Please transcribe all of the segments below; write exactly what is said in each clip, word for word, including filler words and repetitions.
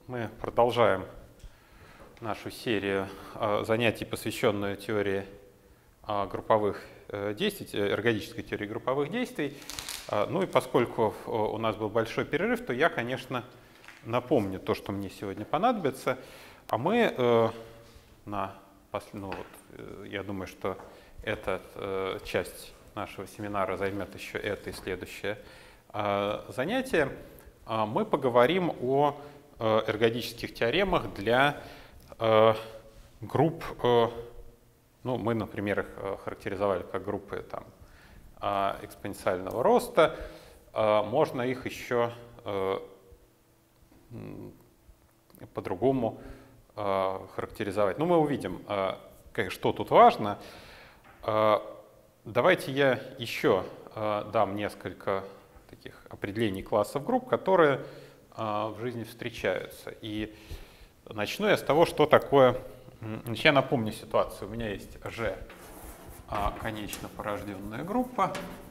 Мы продолжаем нашу серию занятий, посвященную теории групповых действий, эргодической теории групповых действий. Ну и поскольку у нас был большой перерыв, то я, конечно, напомню то, что мне сегодня понадобится. А мы на ну, вот, я думаю, что эта часть нашего семинара займет еще это и следующее занятие. Мы поговорим о эргодических теоремах для групп. Ну, мы, например, их характеризовали как группы там, экспоненциального роста. Можно их еще по-другому характеризовать. Ну, мы увидим, что тут важно. Давайте я еще дам несколько таких определений классов групп, которые в жизни встречаются. И начну я с того, что такое. Я напомню ситуацию. У меня есть G, конечно порожденная группа.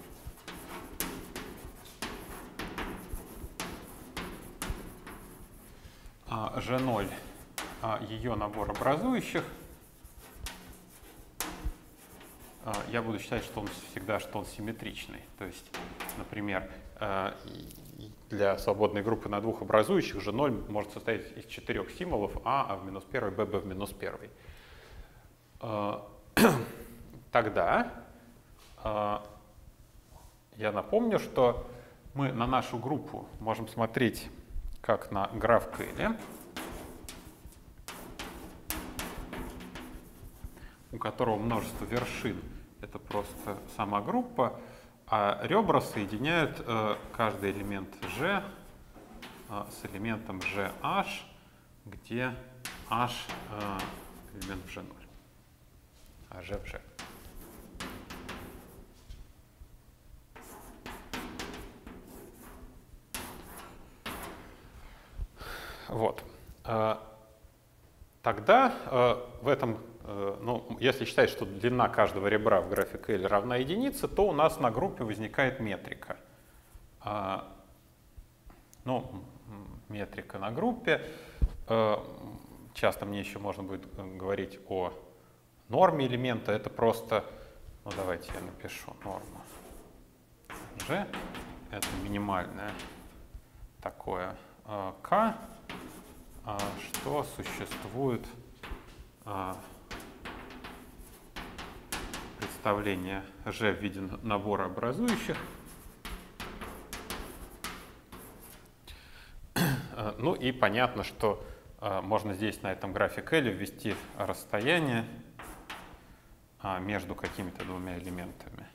G ноль ее набор образующих. Я буду считать, что он всегда что он симметричный. То есть, например, для свободной группы на двух образующих G ноль может состоять из четырех символов А, А в минус первый, Б, Б в минус первый. Тогда я напомню, что мы на нашу группу можем смотреть как на граф Келли, у которого множество вершин — это просто сама группа, а ребра соединяют э, каждый элемент G э, с элементом GH, где H э, элемент в G ноль, а G в G. Вот. Э, тогда э, в этом Ну, если считать, что длина каждого ребра в графе Келли равна единице, то у нас на группе возникает метрика. А, ну, метрика на группе. А, часто мне еще можно будет говорить о норме элемента. Это просто, ну давайте я напишу норму G. Это минимальное такое а, K, а, что существует а, представление G в виде набора образующих. Ну и понятно, что можно здесь на этом графе Келли ввести расстояние между какими-то двумя элементами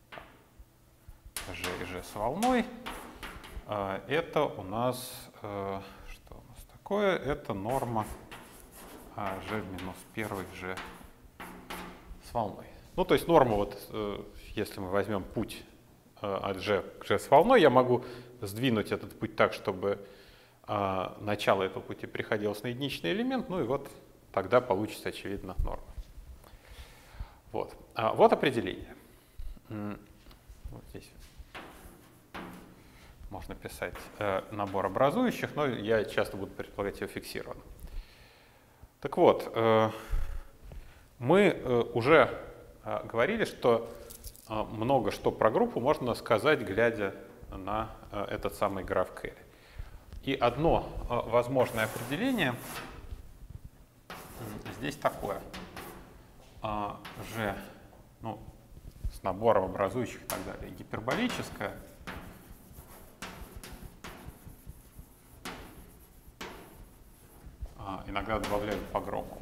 G и G с волной. Это у нас, что у нас такое? Это норма G в минус первый G с волной. Ну, то есть норма, вот, если мы возьмем путь от G к G с волной, я могу сдвинуть этот путь так, чтобы начало этого пути приходилось на единичный элемент, ну и вот тогда получится, очевидно, норма. Вот, вот определение. Вот здесь можно писать набор образующих, но я часто буду предполагать его фиксированным. Так вот, мы уже говорили, что много что про группу можно сказать, глядя на этот самый граф Келли. И одно возможное определение здесь такое. G, ну, с набором образующих и так далее, гиперболическое. Иногда добавляют по Громову.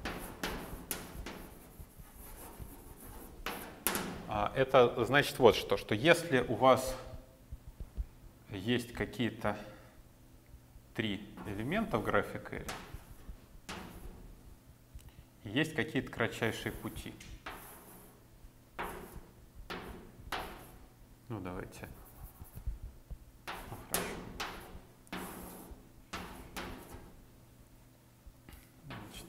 Это значит вот что, что если у вас есть какие-то три элемента в графе Келли, есть какие-то кратчайшие пути. Ну, давайте. Ну, хорошо. Значит,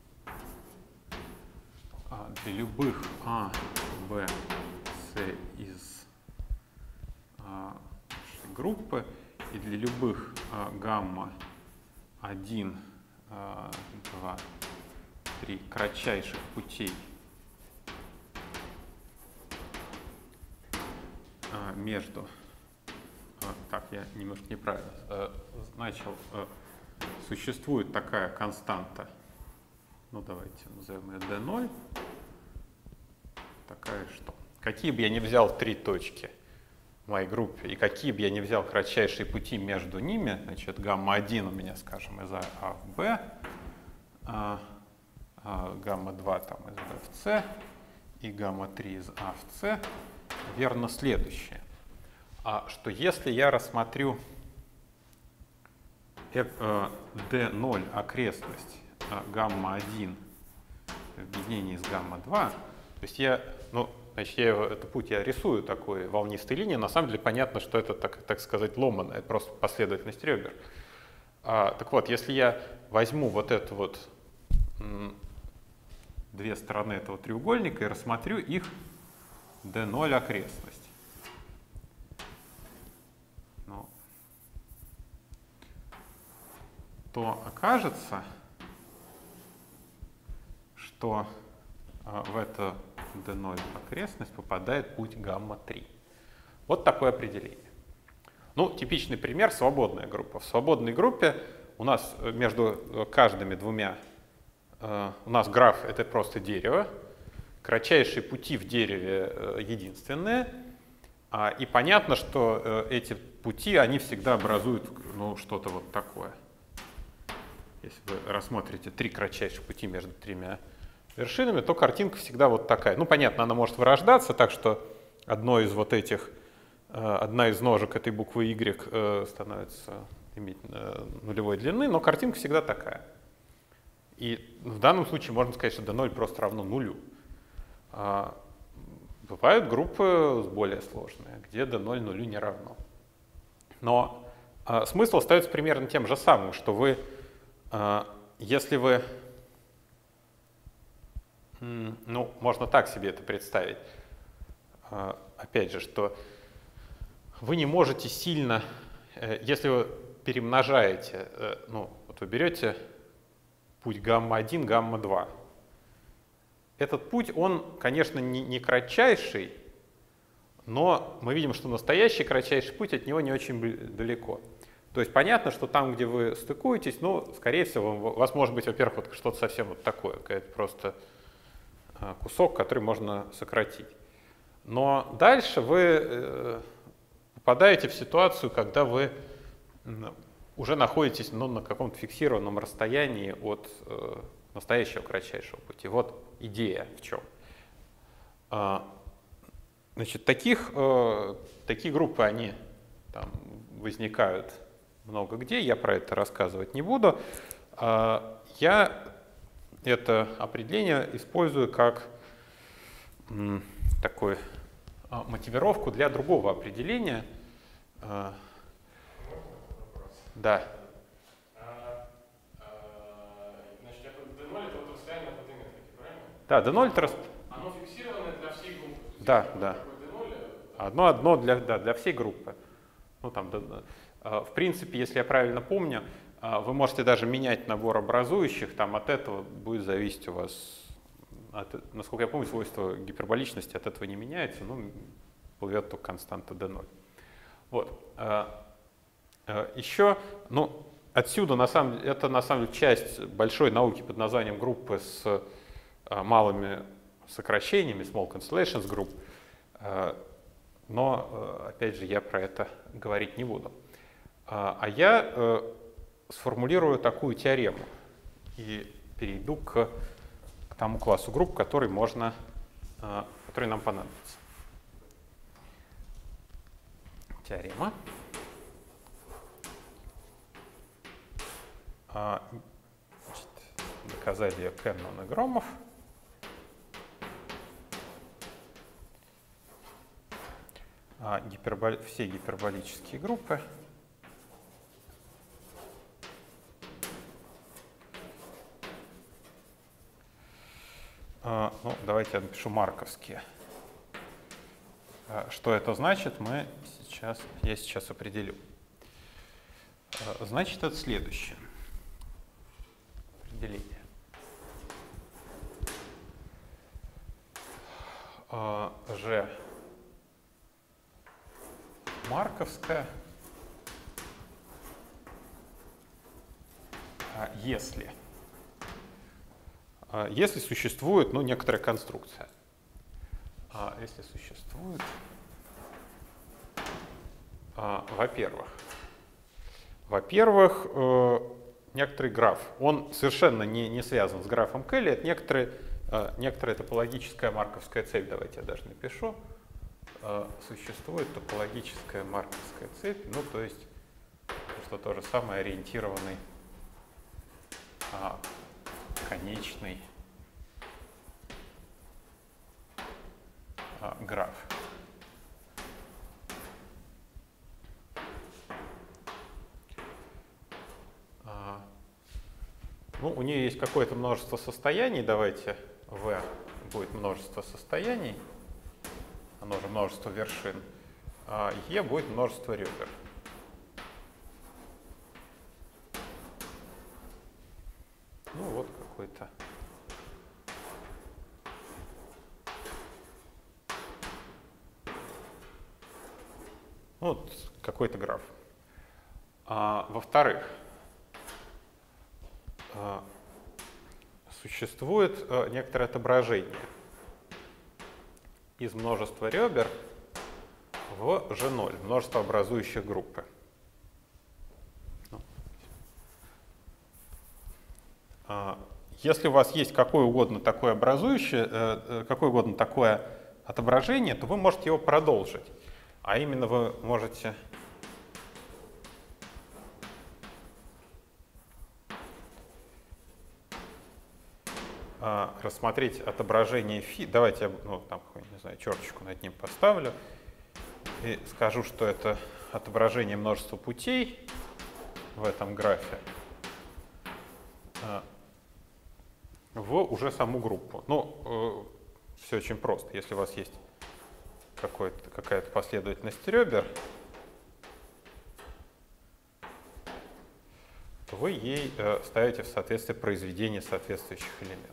для любых А, Б, С из а, группы и для любых а, гамма один, два, три кратчайших путей между... Так, я немножко неправильно начал. Существует такая константа, ну давайте назовем ее дэ ноль, такая что? Какие бы я ни взял три точки в моей группе, и какие бы я ни взял кратчайшие пути между ними, значит, гамма один у меня, скажем, из А в Б, а, а, гамма два там из Б в С, и гамма три из А в С, верно следующее. А что если я рассмотрю дэ ноль окрестность гамма один в объединении с гамма два, то есть я, ну, значит, я, этот путь я рисую такой волнистой линией, на самом деле понятно, что это, так, так сказать, ломаное, это просто последовательность ребер. А, так вот, если я возьму вот эту вот две стороны этого треугольника и рассмотрю их дэ ноль окрестность, ну, то окажется, что а, в эту дэ ноль окрестность попадает путь гамма три. Вот такое определение. Ну, типичный пример — свободная группа. В свободной группе у нас между каждыми двумя, э, у нас граф — это просто дерево, кратчайшие пути в дереве э, единственные, а, и понятно, что э, эти пути, они всегда образуют, ну, что-то вот такое. Если вы рассмотрите три кратчайших пути между тремя вершинами, то картинка всегда вот такая. Ну, понятно, она может вырождаться, так что одно из вот этих, одна из ножек этой буквы Y становится иметь нулевой длины, но картинка всегда такая. И в данном случае можно сказать, что дэ ноль просто равно нулю. Бывают группы более сложные, где дэ ноль нулю не равно. Но смысл остается примерно тем же самым, что вы, если вы, ну, можно так себе это представить, опять же, что вы не можете сильно, если вы перемножаете, ну, вот вы берете путь гамма один, гамма два. Этот путь, он, конечно, не, не кратчайший, но мы видим, что настоящий кратчайший путь от него не очень далеко. То есть понятно, что там, где вы стыкуетесь, ну, скорее всего, у вас может быть, во-первых, вот что-то совсем вот такое, какой-то просто кусок, который можно сократить. Но дальше вы попадаете в ситуацию, когда вы уже находитесь, ну, на каком-то фиксированном расстоянии от э, настоящего кратчайшего пути. Вот идея в чем. А, значит, таких, э, такие группы, они там возникают много где, я про это рассказывать не буду. А, я это определение использую как м, такой а, мотивировку для другого определения. А, Да. А, а, значит, дэ ноль это вот расстояние от этой метрики, правильно? Да, дэ ноль это рас... Оно фиксированное для всей группы. Да, да. дэ ноль, Одно одно для, да, для всей группы. Ну, там, да, да. В принципе, если я правильно помню, вы можете даже менять набор образующих, там от этого будет зависеть у вас, от, насколько я помню, свойство гиперболичности от этого не меняется, но плывет только константа дэ ноль. Вот. Еще, ну, отсюда, на самом деле, это на самом деле часть большой науки под названием группы с малыми сокращениями, small constellations group, но, опять же, я про это говорить не буду. А я сформулирую такую теорему и перейду к, к тому классу групп, который можно, который нам понадобится. Теорема. Значит, доказали ее Кеннон и Громов. А, гиперболи... Все гиперболические группы а, ну, давайте я напишу марковские. А, что это значит, мы сейчас, я сейчас определю. А, значит, это следующее. марковская, если, если существует, ну, некоторая конструкция. Если существует, во-первых, во-первых, некоторый граф, он совершенно не, не связан с графом Келли, это некоторый, некоторая топологическая марковская цепь, давайте я даже напишу. Существует топологическая марковская цепь, ну, то есть, что то же самое, ориентированный а, конечный а, граф. А, ну, у нее есть какое-то множество состояний, давайте V будет множество состояний. Оно же множество вершин, а E будет множество ребер. Ну вот какой-то. Вот какой-то граф. А, во-вторых, а, существует а, некоторое отображение из множества ребер в G ноль, множество образующих группы. Если у вас есть какое угодно такое образующее, какое угодно такое отображение, то вы можете его продолжить. А именно вы можете рассмотреть отображение φ. Давайте я, ну, там, не знаю, черточку над ним поставлю и скажу, что это отображение множества путей в этом графе в уже саму группу. Ну, все очень просто. Если у вас есть какая-то последовательность ребер, то вы ей ставите в соответствие произведение соответствующих элементов.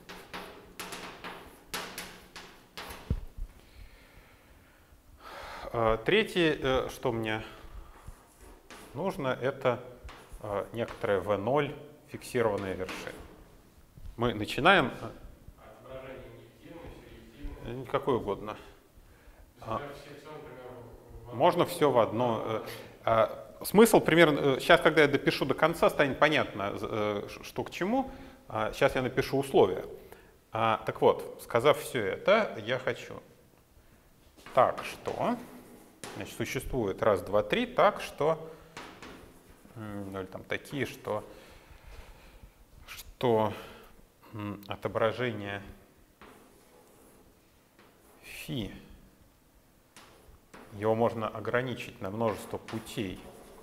Третье, что мне нужно, это некоторая V ноль фиксированная вершина. Мы начинаем... Отображение негативное, серьезное? Какое угодно. А, все, все, например, в... Можно все в одно. Смысл примерно... Сейчас, когда я допишу до конца, станет понятно, что к чему. Сейчас я напишу условия. Так вот, сказав все это, я хочу... Так что... Значит, существует раз, два, три, так что... Ну, или там такие, что... Что... отображение φ, его можно ограничить на множество путей.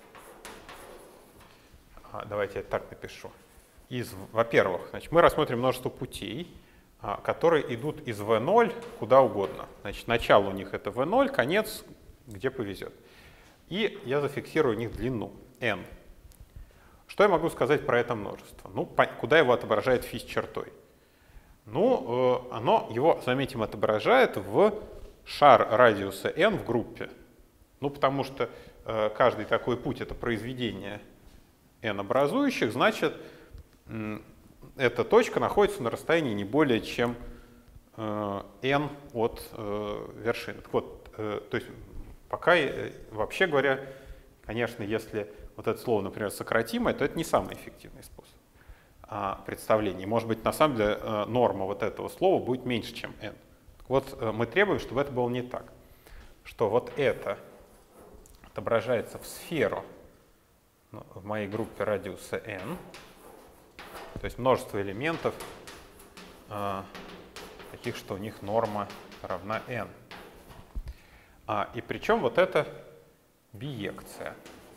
А, давайте я так напишу. Из, во-первых, значит, мы рассмотрим множество путей, а, которые идут из V ноль куда угодно. Значит, начало у них это V ноль, конец где повезет. И я зафиксирую у них длину n. Что я могу сказать про это множество? Ну, по, куда его отображает φ с чертой? Ну, э, оно его, заметим, отображает в шар радиуса n в группе. Ну, потому что э, каждый такой путь — это произведение n образующих, значит, э, эта точка находится на расстоянии не более чем э, n от э, вершины. Так вот, э, то есть пока, э, вообще говоря, конечно, если вот это слово, например, сократимое, то это не самый эффективный способ а, представления. Может быть, на самом деле э, норма вот этого слова будет меньше, чем n. Так вот, э, мы требуем, чтобы это было не так. Что вот это отображается в сферу, ну, в моей группе радиуса n, то есть множество элементов, э, таких, что у них норма равна n. А, и причем вот это биекция.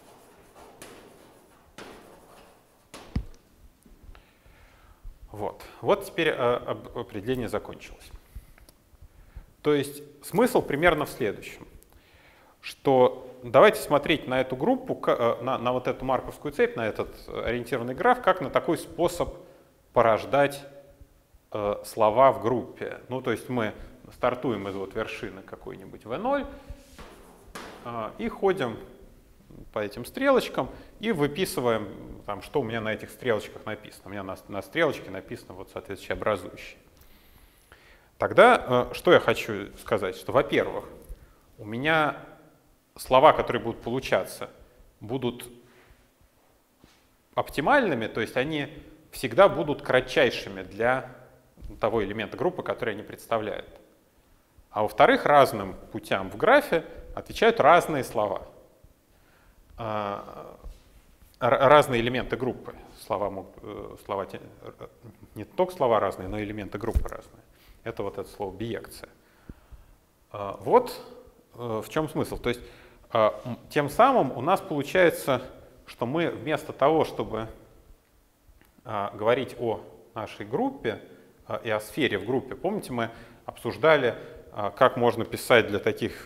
Вот. Вот теперь а, определение закончилось. То есть смысл примерно в следующем, что давайте смотреть на эту группу, на, на вот эту марковскую цепь, на этот ориентированный граф, как на такой способ порождать э, слова в группе. Ну, то есть мы стартуем из вот вершины какой-нибудь V ноль э, и ходим по этим стрелочкам и выписываем, там, что у меня на этих стрелочках написано. У меня на, на стрелочке написано вот соответствующее образующее. Тогда что я хочу сказать, что, во-первых, у меня слова, которые будут получаться, будут оптимальными, то есть они всегда будут кратчайшими для того элемента группы, который они представляют. А во-вторых, разным путям в графе отвечают разные слова. Разные элементы группы. Слова, могут, слова, не только слова разные, но и элементы группы разные. Это вот это слово биекция. Вот в чем смысл. То есть тем самым у нас получается, что мы вместо того, чтобы говорить о нашей группе и о сфере в группе, помните, мы обсуждали, как можно писать для таких,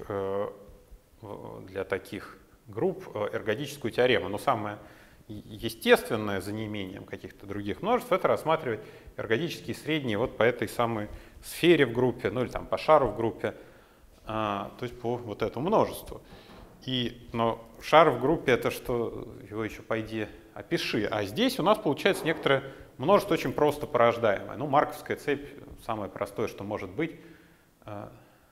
для таких групп эргодическую теорему. Но самое естественное, за неимением каких-то других множеств, это рассматривать эргодические средние вот по этой самой сфере в группе, ну или там по шару в группе, то есть по вот этому множеству. И, но шар в группе — это что, его еще пойди опиши. А здесь у нас получается некоторое множество очень просто порождаемое. Ну, марковская цепь — самое простое, что может быть. А,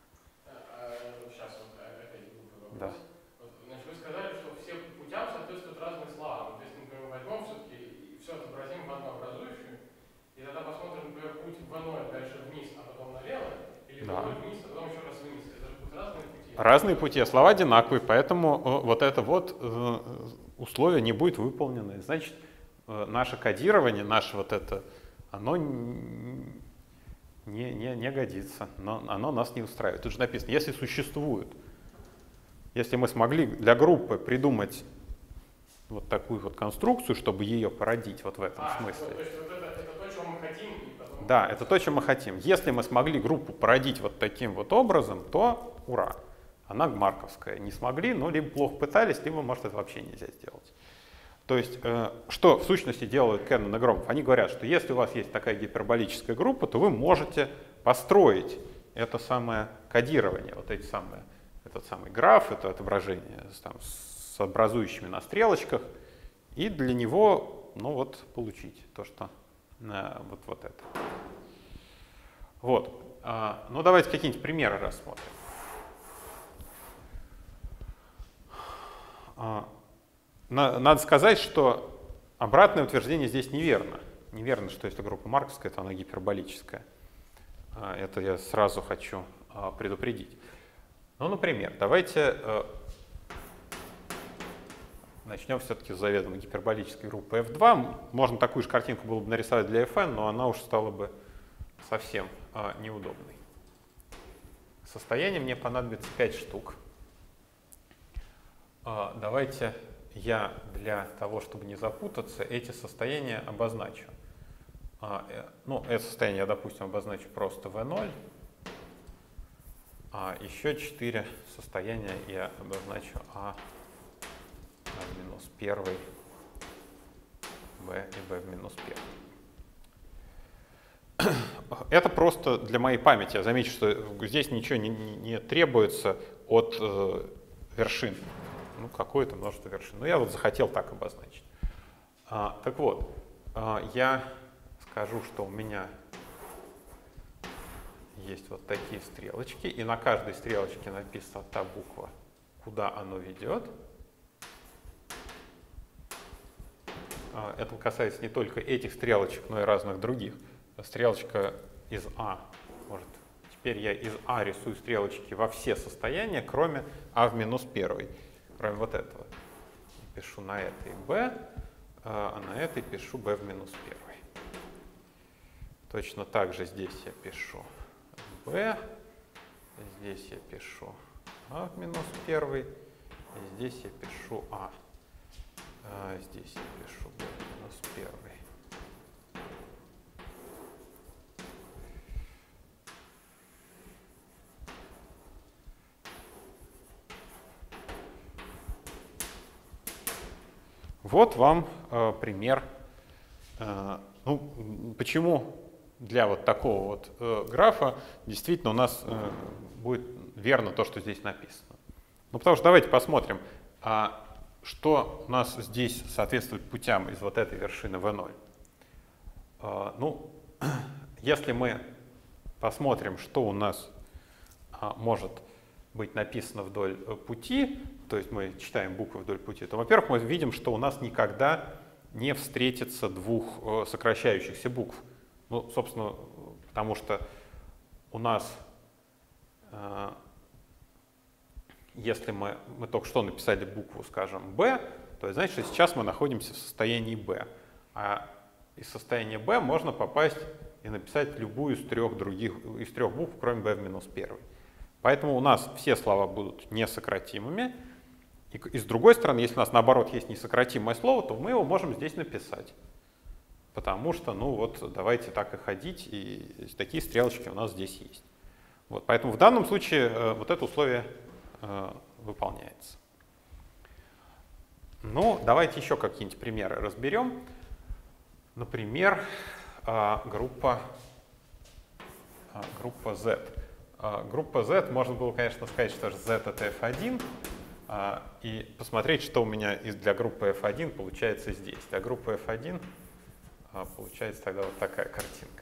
сейчас вот опять глупый вопрос. Да. Вот, значит, вы сказали, что все путям соответствуют разные слова. Ну, то есть, например, возьмем все-таки все отобразим в одну образующую, и тогда посмотрим, например, путь в ноль дальше вниз, а потом налево, или в ноль вниз, а потом еще раз вниз. Это же будут разные пути. Разные пути, а слова одинаковые, поэтому вот это вот условие не будет выполнено. Значит, наше кодирование, наше вот это, оно не, не, не годится, но оно нас не устраивает. Тут же написано, если существует, если мы смогли для группы придумать вот такую вот конструкцию, чтобы ее породить вот в этом а, смысле. То есть вот это, это то, чего мы хотим. И потом... Да, это то, чем мы хотим. Если мы смогли группу породить вот таким вот образом, то ура. Она марковская. Не смогли, но либо плохо пытались, либо, может, это вообще нельзя сделать. То есть, э, что в сущности делают Кеннон и Громов? Они говорят, что если у вас есть такая гиперболическая группа, то вы можете построить это самое кодирование, вот эти самые, этот самый граф, это отображение там, с образующими на стрелочках, и для него, ну вот, получить то, что э, вот, вот это. Вот. Э, ну, давайте какие-нибудь примеры рассмотрим. Надо сказать, что обратное утверждение здесь неверно. Неверно, что если группа марковская, то она гиперболическая. Это я сразу хочу предупредить. Ну, например, давайте начнем все-таки с заведомо гиперболической группы эф два. Можно такую же картинку было бы нарисовать для эф эн, но она уж стала бы совсем неудобной. Состояний мне понадобится пять штук. Давайте я для того, чтобы не запутаться, эти состояния обозначу. Ну, это состояние я, допустим, обозначу просто ви ноль. А еще четыре состояния я обозначу А в минус первый, Б и Б в минус первый. Это просто для моей памяти. Замечу, что здесь ничего не, не требуется от э, вершин. Ну, какое-то множество вершин. Но я вот захотел так обозначить. А, так вот, а, я скажу, что у меня есть вот такие стрелочки, и на каждой стрелочке написана та буква, куда оно ведет. А, это касается не только этих стрелочек, но и разных других. Стрелочка из А может. Теперь я из А рисую стрелочки во все состояния, кроме А в минус первый. Кроме вот этого. Пишу на этой b, а на этой пишу b в минус первый. Точно так же здесь я пишу b, здесь я пишу а в минус первый, и здесь я пишу а. а здесь я пишу b в минус первый. Вот вам э, пример. Э, ну, почему для вот такого вот э, графа действительно у нас э, будет верно то, что здесь написано? Ну, потому что давайте посмотрим, а что у нас здесь соответствует путям из вот этой вершины вэ ноль? Ну, если мы посмотрим, что у нас может быть написано вдоль пути, то есть мы читаем буквы вдоль пути, то, во-первых, мы видим, что у нас никогда не встретится двух сокращающихся букв. Ну, собственно, потому что у нас, если мы, мы только что написали букву, скажем, B, то значит, что сейчас мы находимся в состоянии B. А из состояния B можно попасть и написать любую из трех других, из трех букв, кроме B в минус первый. Поэтому у нас все слова будут несократимыми. И, и с другой стороны, если у нас наоборот есть несократимое слово, то мы его можем здесь написать. Потому что, ну вот, давайте так и ходить, и такие стрелочки у нас здесь есть. Вот, поэтому в данном случае э, вот это условие э, выполняется. Ну, давайте еще какие-нибудь примеры разберем. Например, э, группа, э, группа Z. Э, группа Z, можно было, конечно, сказать, что Z это эф один, э, и посмотреть, что у меня для группы эф один получается здесь. Для группы эф один э, получается тогда вот такая картинка.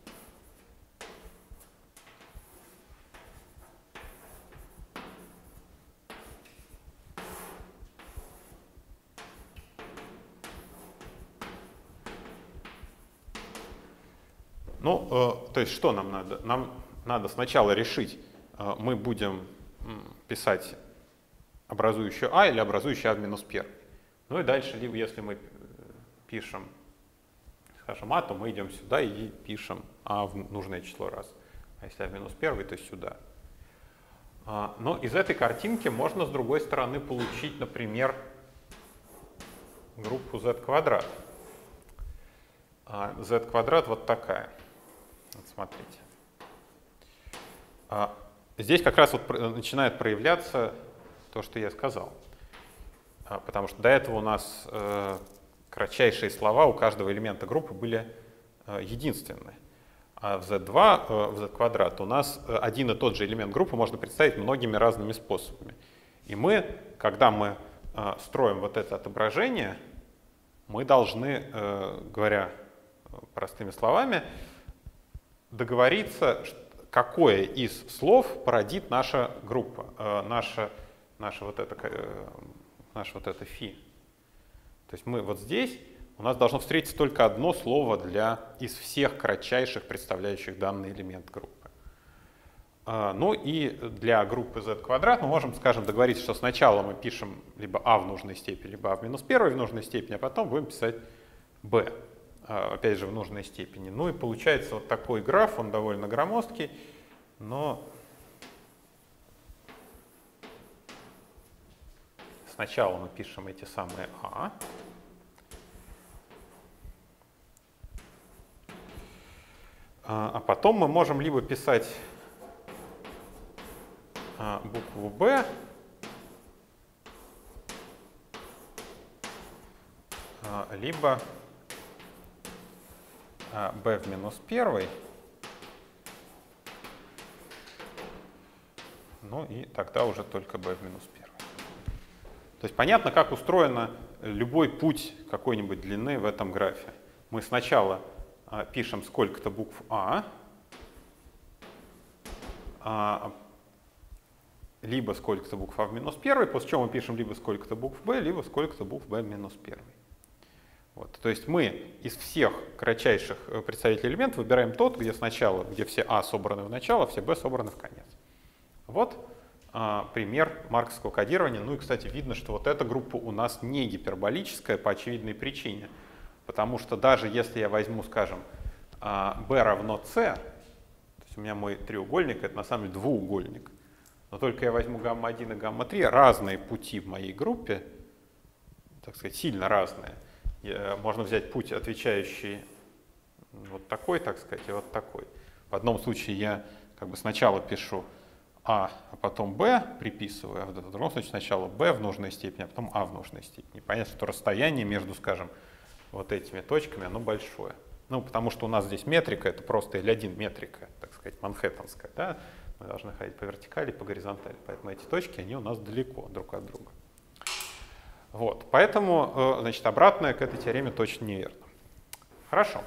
Ну, э, то есть что нам надо? Нам надо сначала решить, э, мы будем м, писать образующую А или образующую А в минус первый. Ну и дальше, либо если мы пишем, скажем, А, то мы идем сюда и пишем А в нужное число раз. А если А в минус первый, то сюда. А, но из этой картинки можно, с другой стороны, получить, например, группу Z квадрат. А Z квадрат вот такая. Вот смотрите. А здесь как раз вот начинает проявляться то, что я сказал. А, потому что до этого у нас э, кратчайшие слова у каждого элемента группы были э, единственные. А в зет два, э, в Z квадрат у нас один и тот же элемент группы можно представить многими разными способами. И мы, когда мы э, строим вот это отображение, мы должны, э, говоря простыми словами, договориться, какое из слов породит наша группа, э, наша, наша, вот это, э, наша вот это фи. То есть мы вот здесь, у нас должно встретиться только одно слово для, из всех кратчайших, представляющих данный элемент группы. Э, ну и для группы Z квадрат мы можем, скажем, договориться, что сначала мы пишем либо А в нужной степени, либо А в минус первой в нужной степени, а потом будем писать B. Опять же, в нужной степени. Ну и получается вот такой граф, он довольно громоздкий, но сначала мы пишем эти самые А, а потом мы можем либо писать букву Б, либо B в минус первый, ну и тогда уже только B в минус первый. То есть понятно, как устроен любой путь какой-нибудь длины в этом графе. Мы сначала пишем сколько-то букв А, либо сколько-то букв А в минус первый, после чего мы пишем либо сколько-то букв B, либо сколько-то букв B в минус первый. Вот. То есть мы из всех кратчайших представителей элементов выбираем тот, где сначала, где все А собраны в начало, все Б собраны в конец. Вот а, пример марковского кодирования. Ну и, кстати, видно, что вот эта группа у нас не гиперболическая по очевидной причине. Потому что даже если я возьму, скажем, а, B равно C, то есть у меня мой треугольник, это на самом деле двуугольник, но только я возьму гамма один и гамма три, разные пути в моей группе, так сказать, сильно разные. Можно взять путь, отвечающий вот такой, так сказать, и вот такой. В одном случае я как бы сначала пишу А, а потом Б приписываю, а в другом случае сначала Б в нужной степени, а потом А в нужной степени. Понятно, что расстояние между, скажем, вот этими точками, оно большое. Ну, потому что у нас здесь метрика, это просто эль один метрика, так сказать, манхэттенская. Да? Мы должны ходить по вертикали, по горизонтали. Поэтому эти точки, они у нас далеко друг от друга. Вот, поэтому, значит, обратное к этой теореме точно неверно. Хорошо.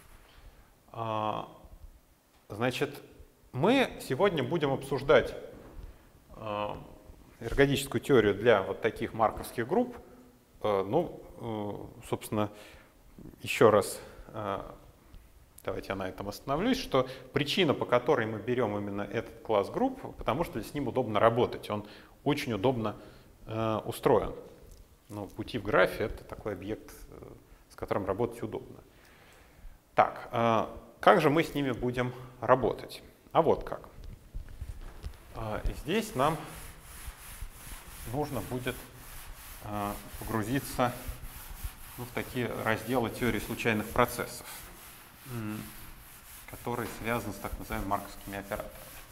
Значит, мы сегодня будем обсуждать эргодическую теорию для вот таких марковских групп. Ну, собственно, еще раз давайте я на этом остановлюсь, что причина, по которой мы берем именно этот класс групп, потому что с ним удобно работать, он очень удобно э, устроен. Ну, пути в графе — это такой объект, с которым работать удобно. Так, э, как же мы с ними будем работать? А вот как. Э, здесь нам нужно будет э, погрузиться ну, в такие разделы теории случайных процессов, который связан с так называемыми марковскими операторами.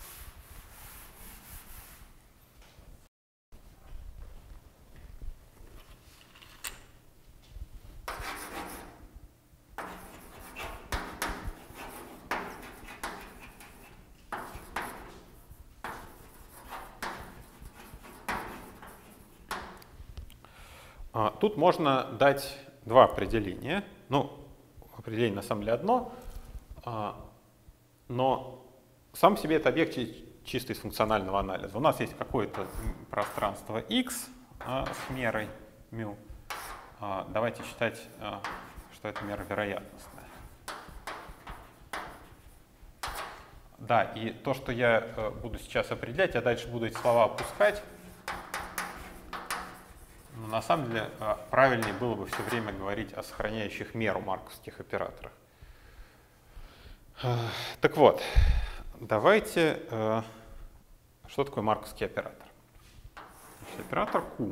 Тут можно дать два определения. Ну, определение на самом деле одно, но сам по себе это объект чисто из функционального анализа. У нас есть какое-то пространство x с мерой μ. Давайте считать, что это мера вероятностная. Да, и то, что я буду сейчас определять, я дальше буду эти слова опускать. Но на самом деле правильнее было бы все время говорить о сохраняющих меру марковских операторах. Так вот, давайте, что такое марковский оператор? Значит, оператор Q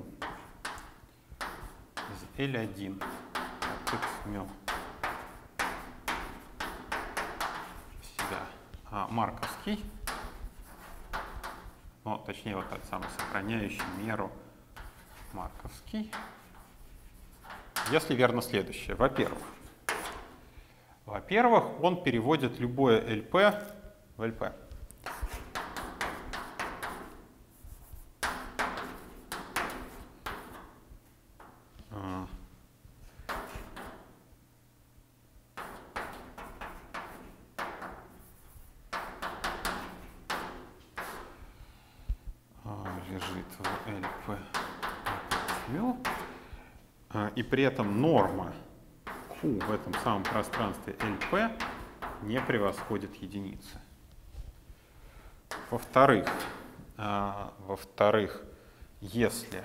из L один от x μ себя а, марковский, ну, точнее, вот этот самый сохраняющий меру марковский, если верно следующее. Во-первых, во-первых, он переводит любое эл пи в эл пи. Лежит в эл пи. И при этом норма Q в этом самом пространстве эл пи не превосходит единицы. Во-вторых, во-вторых, если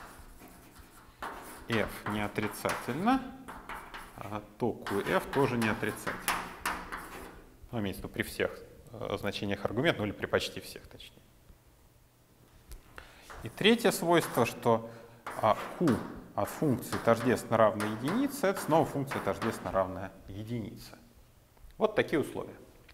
f не отрицательно, то кью эф тоже не отрицательно. Ну, имеется в виду при всех значениях аргумента, ну или при почти всех, точнее. И третье свойство, что Q от функции тождественно равной единице, это снова функция тождественно равная единице. Вот такие условия.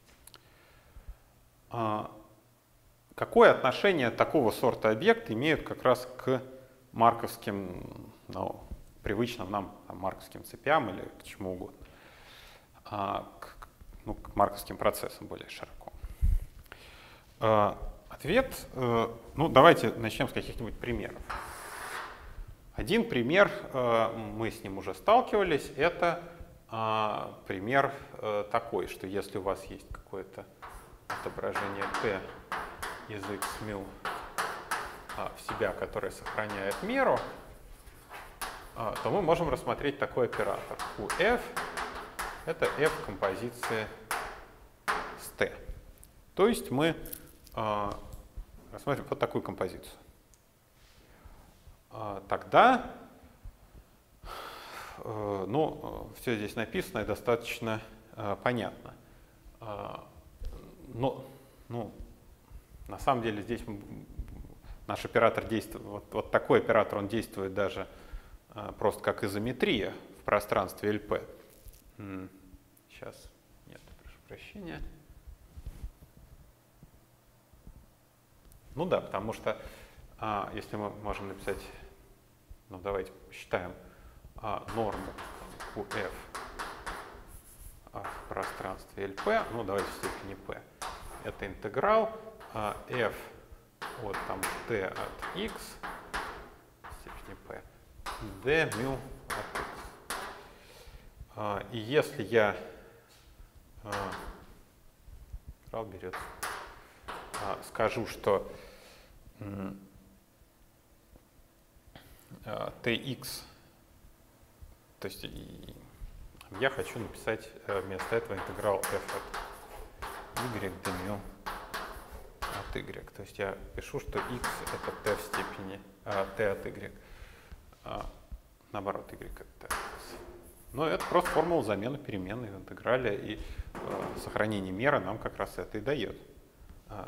Какое отношение такого сорта объекты имеют как раз к марковским, ну, привычным нам там, марковским цепям или к чему угодно, а, к, ну, к марковским процессам более широко? А, ответ, э, ну давайте начнем с каких-нибудь примеров. Один пример, э, мы с ним уже сталкивались, это э, пример э, такой, что если у вас есть какое-то отображение t из x μ в себя, которое сохраняет меру, то мы можем рассмотреть такой оператор. Qf — это f композиции с t. То есть мы рассмотрим вот такую композицию. Тогда, ну, все здесь написано и достаточно понятно. Но, ну, на самом деле здесь наш оператор действует, вот, вот такой оператор, он действует даже а, просто как изометрия в пространстве эл пи. Сейчас, нет, прошу прощения. Ну да, потому что а, если мы можем написать, ну давайте посчитаем а, норму Qf в пространстве эл пи, ну давайте в степени p. Это интеграл а, f от там, t от x в степени p d mu от x. А, и если я а, берет, а, скажу, что а, tx, то есть я хочу написать вместо этого интеграл f от y d mu от y. То есть я пишу, что x это t в степени а, t от y. А, наоборот, y это t. Но это просто формула замены переменной в интеграле, и э, сохранение меры нам как раз это и дает. А.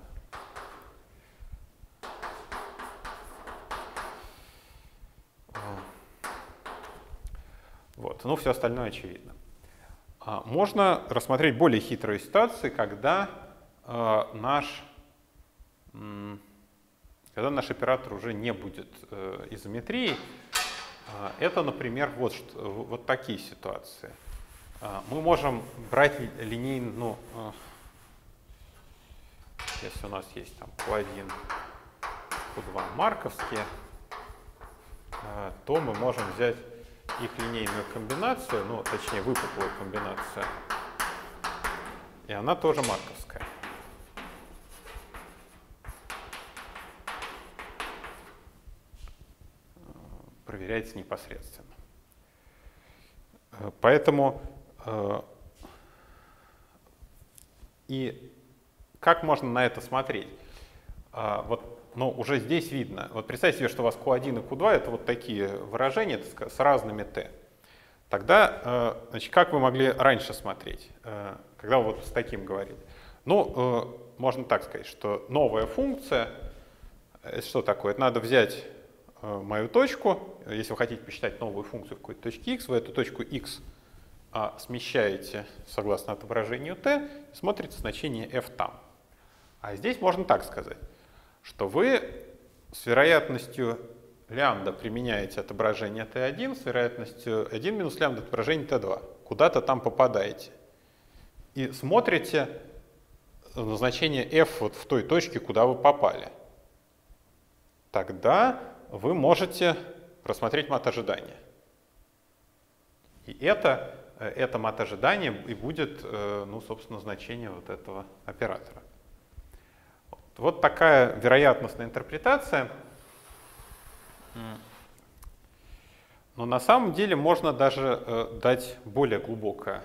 Вот, ну все остальное очевидно. А, можно рассмотреть более хитрые ситуации, когда э, наш, м, когда наш оператор уже не будет э, изометрией. Это, например, вот, что, вот такие ситуации. Мы можем брать линейную, ну, если у нас есть там q один, q два марковские, то мы можем взять их линейную комбинацию, ну, точнее, выпуклую комбинацию, и она тоже марковская. Проверяется непосредственно. Поэтому э, и как можно на это смотреть? Э, вот, ну, уже здесь видно. Вот представьте себе, что у вас q один и q два это вот такие выражения с разными t. Тогда, э, значит, как вы могли раньше смотреть, э, когда вы вот с таким говорили? Ну, э, можно так сказать, что новая функция, это что такое? Это надо взять мою точку, если вы хотите посчитать новую функцию в какой-то точке x, вы эту точку x а, смещаете согласно отображению t, и смотрите значение f там. А здесь можно так сказать, что вы с вероятностью лямбда применяете отображение t один, с вероятностью один минус лямбда отображение t два. Куда-то там попадаете. И смотрите на значение f вот в той точке, куда вы попали. Тогда вы можете рассмотреть мат ожидания. И это, это мат ожидания и будет, ну, собственно, значение вот этого оператора. Вот такая вероятностная интерпретация. Но на самом деле можно даже дать более глубокое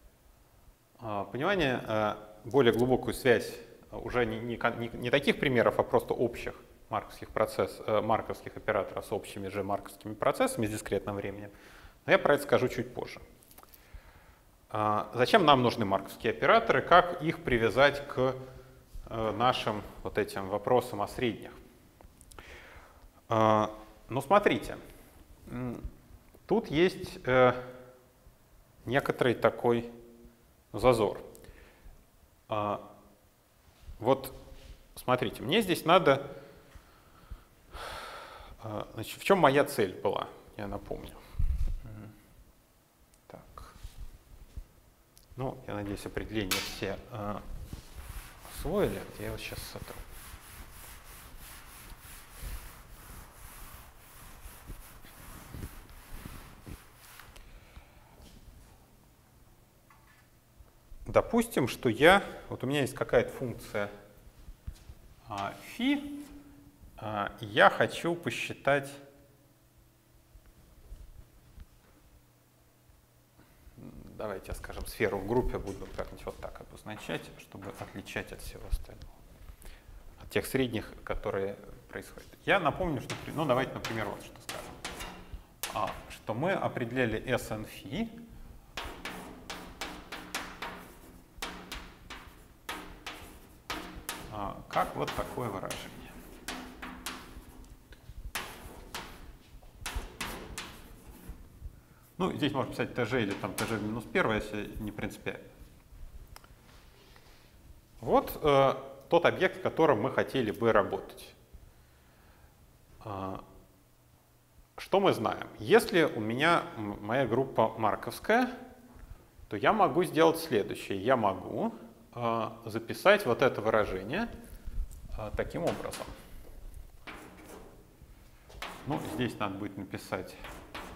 понимание, более глубокую связь уже не, не, не таких примеров, а просто общих марковских, процесс, э, марковских операторов с общими же марковскими процессами с дискретным временем. Но я про это скажу чуть позже. А, зачем нам нужны марковские операторы? Как их привязать к э, нашим вот этим вопросам о средних? А, ну, смотрите. Тут есть э, некоторый такой зазор. А, вот, смотрите, мне здесь надо... Значит, в чем моя цель была, я напомню. Так. Ну, я надеюсь, определения все э, освоили. Я его сейчас сотру. Допустим, что я, вот у меня есть какая-то функция а, φ, а, и я хочу посчитать, давайте, скажем, сферу в группе буду как-нибудь вот так обозначать, чтобы отличать от всего остального, от тех средних, которые происходят. Я напомню, что, ну давайте, например, вот что скажем, а, что мы определяли Sn φ, а, как вот такое выражение. Ну, здесь можно писать tg или там tg в минус первое, если не принципиально. Вот э, тот объект, с которым мы хотели бы работать. Э, что мы знаем? Если у меня моя группа марковская, то я могу сделать следующее. Я могу э, записать вот это выражение э, таким образом. Ну, здесь надо будет написать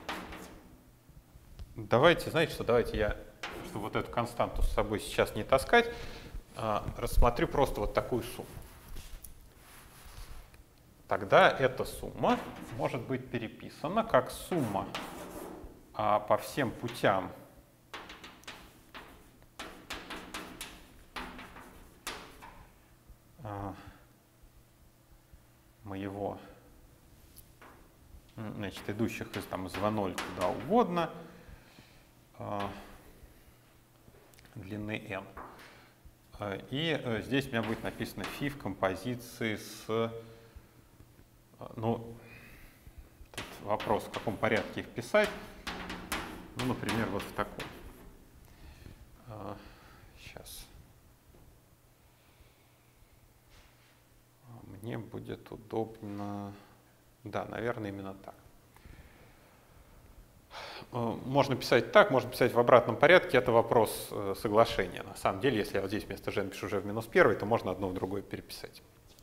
давайте, знаете что, давайте я, чтобы вот эту константу с собой сейчас не таскать, рассмотрю просто вот такую сумму. Тогда эта сумма может быть переписана как сумма а, по всем путям а, моего, значит, идущих из, там, из вэ ноль куда угодно, а, длины n. И а, здесь у меня будет написано φ в композиции с... Ну, тут вопрос, в каком порядке их писать. Ну, например, вот в таком. Сейчас. Мне будет удобно... Да, наверное, именно так. Можно писать так, можно писать в обратном порядке. Это вопрос соглашения. На самом деле, если я вот здесь вместо g напишу g в минус первый, то можно одно в другое переписать.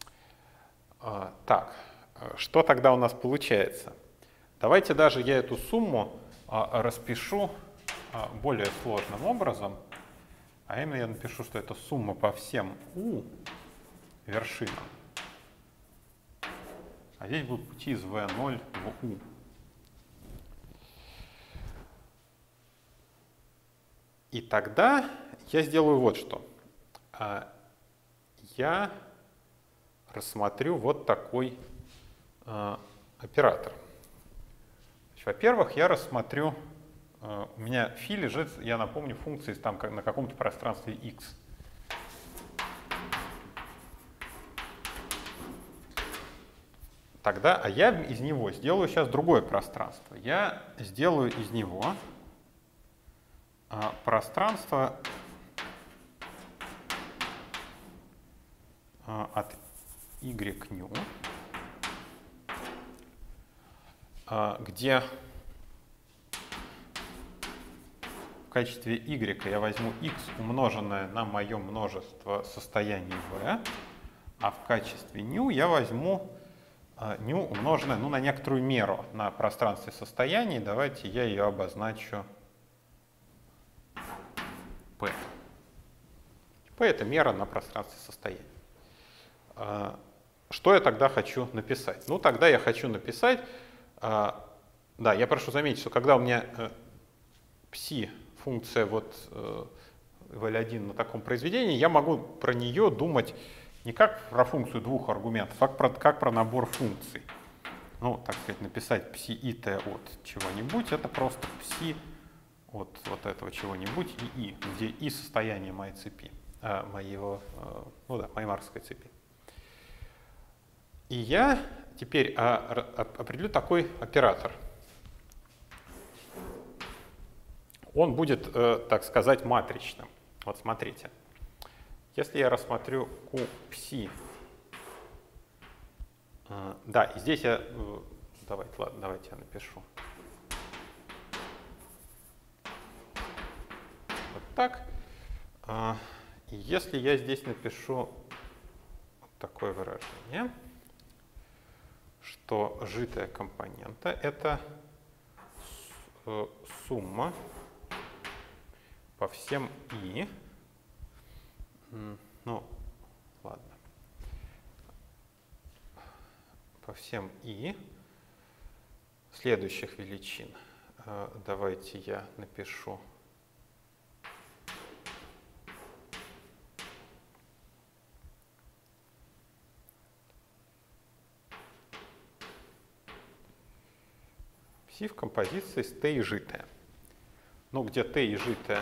Так. Что тогда у нас получается? Давайте даже я эту сумму а, распишу а, более сложным образом. А именно я напишу, что это сумма по всем u вершинам. А здесь будут пути из вэ ноль в u. И тогда я сделаю вот что. А, я рассмотрю вот такой оператор. Во-первых, я рассмотрю, у меня φ лежит, я напомню, функции там на каком-то пространстве x. Тогда, а я из него сделаю сейчас другое пространство. Я сделаю из него пространство от y new, где в качестве y я возьму x, умноженное на мое множество состояний v, а в качестве new я возьму new, умноженное ну, на некоторую меру на пространстве состояний. Давайте я ее обозначу p. p — это мера на пространстве состояний. Что я тогда хочу написать? Ну, тогда я хочу написать... А, да, я прошу заметить, что когда у меня э, пси функция вот э, вэ эл один на таком произведении, я могу про нее думать не как про функцию двух аргументов, а как про, как про набор функций. Ну, так сказать, написать пси ит от чего-нибудь, это просто пси от вот этого чего-нибудь и и, где и состояние моей цепи, э, моего, э, ну да, моей марковской цепи. И я теперь а, а, определю такой оператор. Он будет, э, так сказать, матричным. Вот смотрите. Если я рассмотрю Q пси, э, да, и здесь я, э, давайте, ладно, давайте я напишу. Вот так. Э, и если я здесь напишу вот такое выражение, что житая компонента — это сумма по всем i, ну, ладно, по всем i следующих величин. Давайте я напишу пси в композиции с t и житая. Ну, где t и житая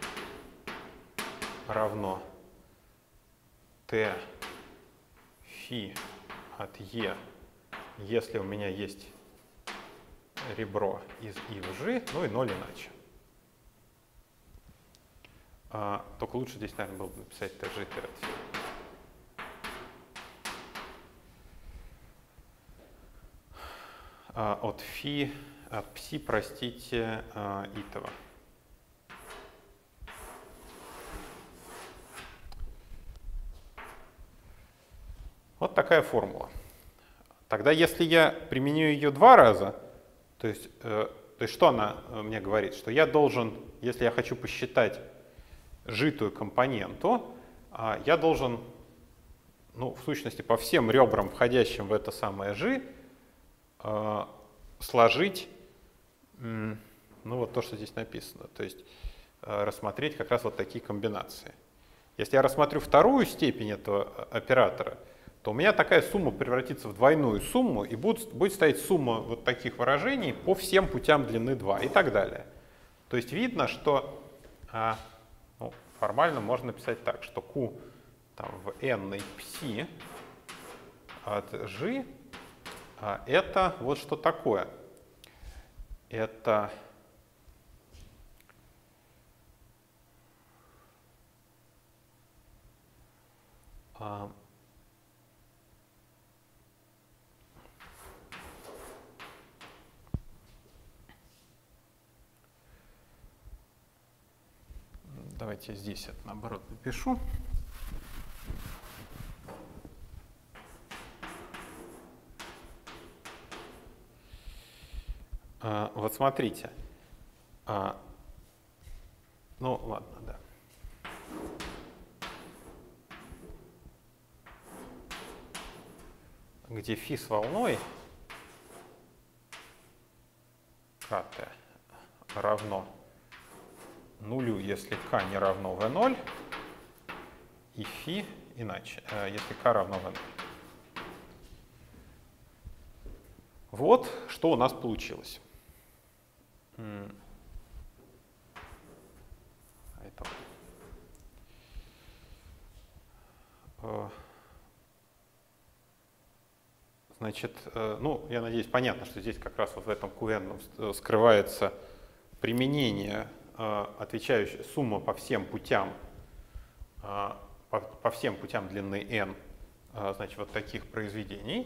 равно t φ от e, если у меня есть ребро из i в g, ну и ноль иначе. А, только лучше здесь, наверное, было бы написать t житая от φ. А, от φ, от пси, простите, итого. Вот такая формула. Тогда, если я применю ее два раза, то есть э, То есть что она мне говорит? Что я должен, если я хочу посчитать житую компоненту, я должен, ну, в сущности, по всем ребрам, входящим в это самое жи, сложить, ну, вот то, что здесь написано. То есть рассмотреть как раз вот такие комбинации. Если я рассмотрю вторую степень этого оператора, то у меня такая сумма превратится в двойную сумму, и будет, будет стоять сумма вот таких выражений по всем путям длины два и так далее. То есть видно, что а, ну, формально можно написать так, что Q там, в n пси от G а, это вот что такое. Это а, давайте здесь это наоборот напишу. А, вот смотрите. А, ну ладно, да. Где φ с волной kt равно нулю, если k не равно ви ноль, и φ иначе, если k равно ви ноль. Вот что у нас получилось. Значит, ну, я надеюсь, понятно, что здесь как раз вот в этом кью эн скрывается применение, отвечающее сумма по всем путям, по, по всем путям длины n, значит, вот таких произведений.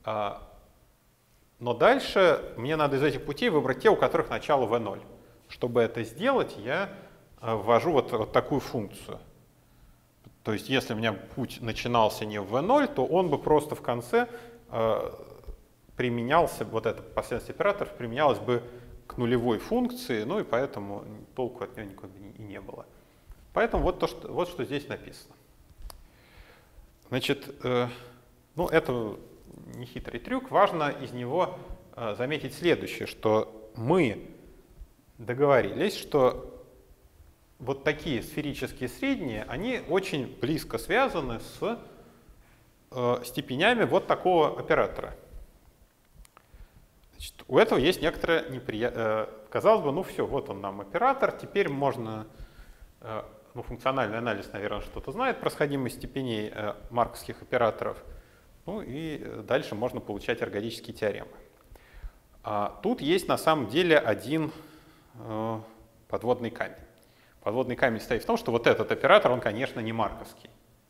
Но дальше мне надо из этих путей выбрать те, у которых начало ви ноль. Чтобы это сделать, я ввожу вот, вот такую функцию. То есть, если у меня путь начинался не в ви ноль, то он бы просто в конце применялся, вот эта последовательность операторов применялась бы к нулевой функции, ну и поэтому толку от нее никакой и не было. Поэтому вот, то, что, вот что здесь написано. Значит, э, ну это не хитрый трюк, важно из него э, заметить следующее, что мы договорились, что вот такие сферические средние, они очень близко связаны с э, степенями вот такого оператора. Значит, у этого есть некоторое неприятие. Казалось бы, ну все, вот он нам оператор, теперь можно, э, ну функциональный анализ, наверное, что-то знает про сходимость степеней э, марковских операторов, ну и дальше можно получать эргодические теоремы. А тут есть на самом деле один э, подводный камень. Подводный камень стоит в том, что вот этот оператор, он, конечно, не марковский.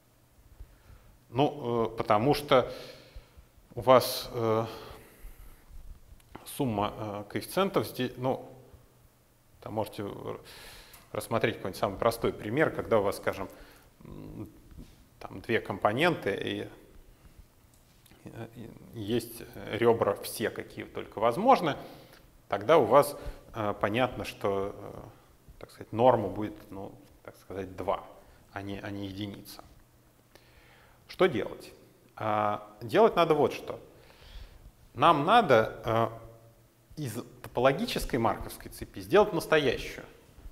Ну, э, потому что у вас э, сумма э, коэффициентов здесь, ну, там можете рассмотреть какой-нибудь самый простой пример, когда у вас, скажем, там две компоненты и, и есть ребра все, какие только возможны, тогда у вас э, понятно, что э, так сказать, норма будет, ну, так сказать, два, а не, а не единица. Что делать? А, делать надо вот что. Нам надо а, из топологической марковской цепи сделать настоящую.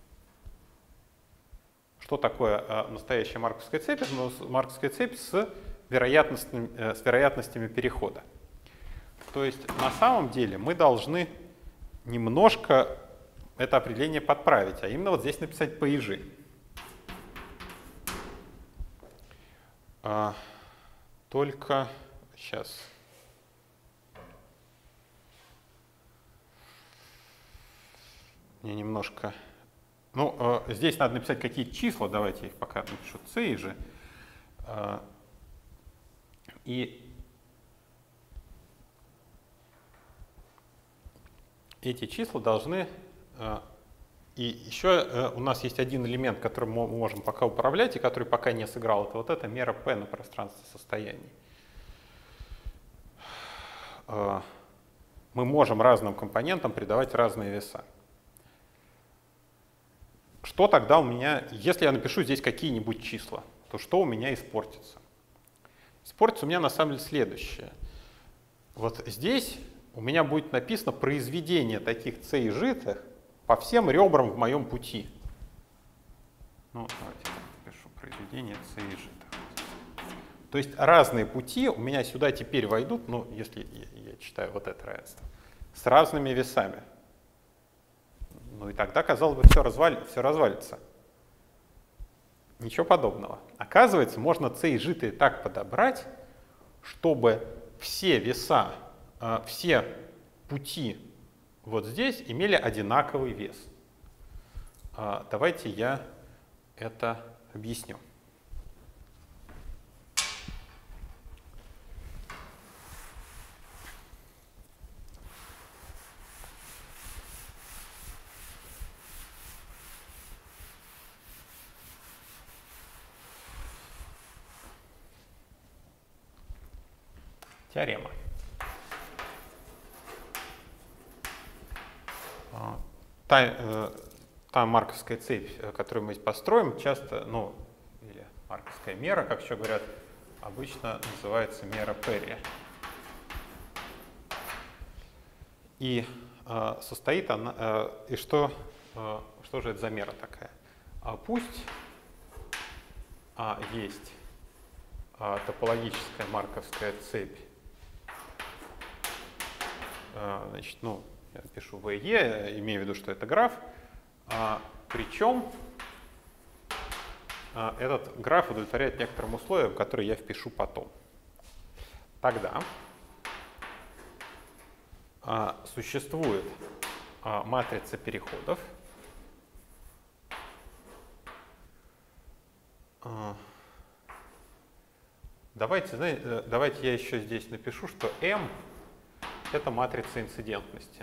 Что такое а, настоящая марковская цепь? Это марковская цепь с вероятностями, э, с вероятностями перехода. То есть на самом деле мы должны немножко это определение подправить, а именно вот здесь написать пэ и жи. А, только сейчас. Мне немножко... Ну, а, здесь надо написать какие-то числа, давайте их пока напишу c и g. А, и эти числа должны... И еще у нас есть один элемент, который мы можем пока управлять и который пока не сыграл. Это вот эта мера p на пространстве состояний. мы можем разным компонентам придавать разные веса. Что тогда у меня, если я напишу здесь какие-нибудь числа, то что у меня испортится? Испортится у меня на самом деле следующее. Вот здесь у меня будет написано произведение таких c изжитых по всем ребрам в моем пути. Ну, давайте напишу произведение c изжитых. То есть разные пути у меня сюда теперь войдут, ну, если я, я читаю вот это равенство, с разными весами. Ну и тогда, казалось бы, все, развали, все развалится. Ничего подобного. Оказывается, можно c изжитые так подобрать, чтобы все веса, э, все пути вот здесь имели одинаковый вес. Э, давайте я это объясню. Теорема. Та, э, та марковская цепь, которую мы построим, часто, ну, или марковская мера, как еще говорят, обычно называется мера Перри. И э, состоит она, э, и что, э, что же это за мера такая? А пусть а, есть а, топологическая марковская цепь. Значит, ну, я пишу вэ е, имею в виду, что это граф. А, причем а, этот граф удовлетворяет некоторым условиям, которые я впишу потом. Тогда а, существует а, матрица переходов. А, давайте, знаете, давайте я еще здесь напишу, что M — это матрица инцидентности.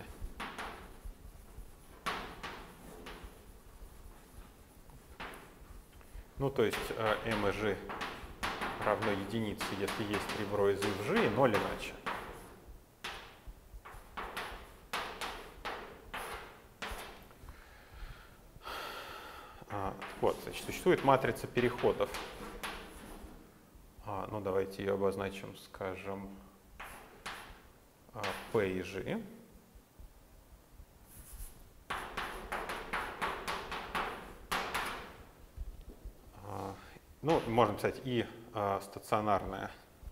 Ну, то есть m и g равно единице, если есть ребро из i в g, и ноль иначе. А, вот, значит, существует матрица переходов. А, ну, давайте ее обозначим, скажем, P и G. Ну, можно писать и а, стационарная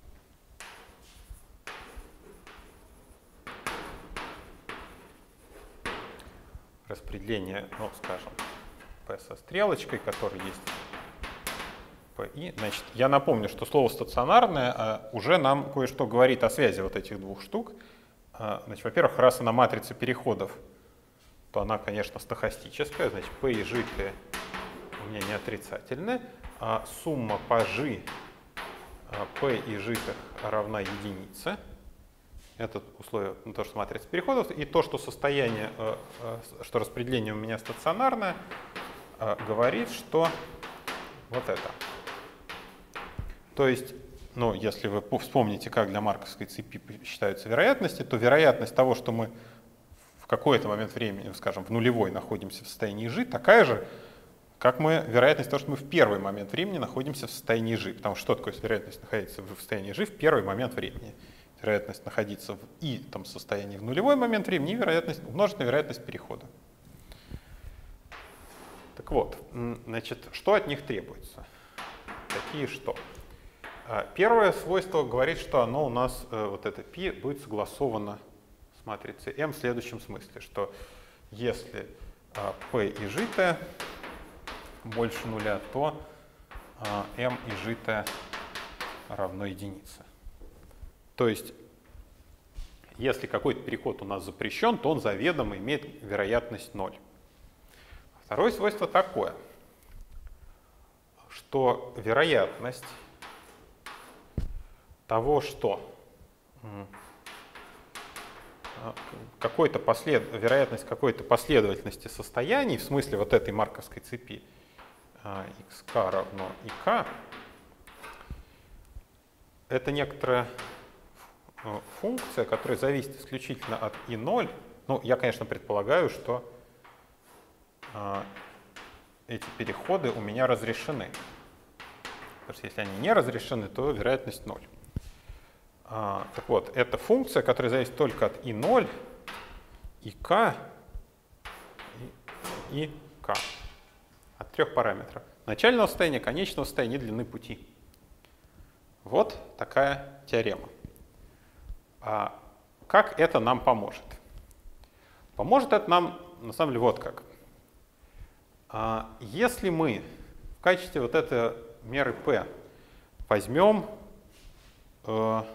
распределение, ну, скажем, P со стрелочкой, который есть P и. Значит, я напомню, что слово стационарное а, уже нам кое-что говорит о связи вот этих двух штук. Значит, во-первых, раз она матрица переходов, то она, конечно, стохастическая, значит, P и G у меня не отрицательная. А сумма по G P и G равна единице. Это условие, ну, то, что матрица переходов, и то, что состояние, что распределение у меня стационарное, говорит, что вот это. То есть, ну, если вы вспомните, как для марковской цепи считаются вероятности, то вероятность того, что мы в какой-то момент времени, скажем, в нулевой находимся в состоянии G, такая же, как мы, вероятность того, что мы в первый момент времени находимся в состоянии G. Потому что что такое вероятность находиться в состоянии G в первый момент времени? Вероятность находиться в и там, состоянии в нулевой момент времени и вероятность, умножить на вероятность перехода. Так вот, значит, что от них требуется? Такие что? Первое свойство говорит, что оно у нас, вот это π, будет согласовано с матрицей m в следующем смысле, что если p и g больше нуля, то m и g равно единице. То есть, если какой-то переход у нас запрещен, то он заведомо имеет вероятность ноль. Второе свойство такое, что вероятность того, что какой-то послед... вероятность какой-то последовательности состояний, в смысле вот этой марковской цепи xk равно ik, это некоторая функция, которая зависит исключительно от и ноль. Ну, я, конечно, предполагаю, что э, эти переходы у меня разрешены. Потому что если они не разрешены, то вероятность ноль. А, так вот, это функция, которая зависит только от и ноль, и k, и, и k. От трех параметров. Начального состояния, конечного состояния и длины пути. Вот такая теорема. А как это нам поможет? Поможет это нам, на самом деле, вот как. А если мы в качестве вот этой меры p возьмем э,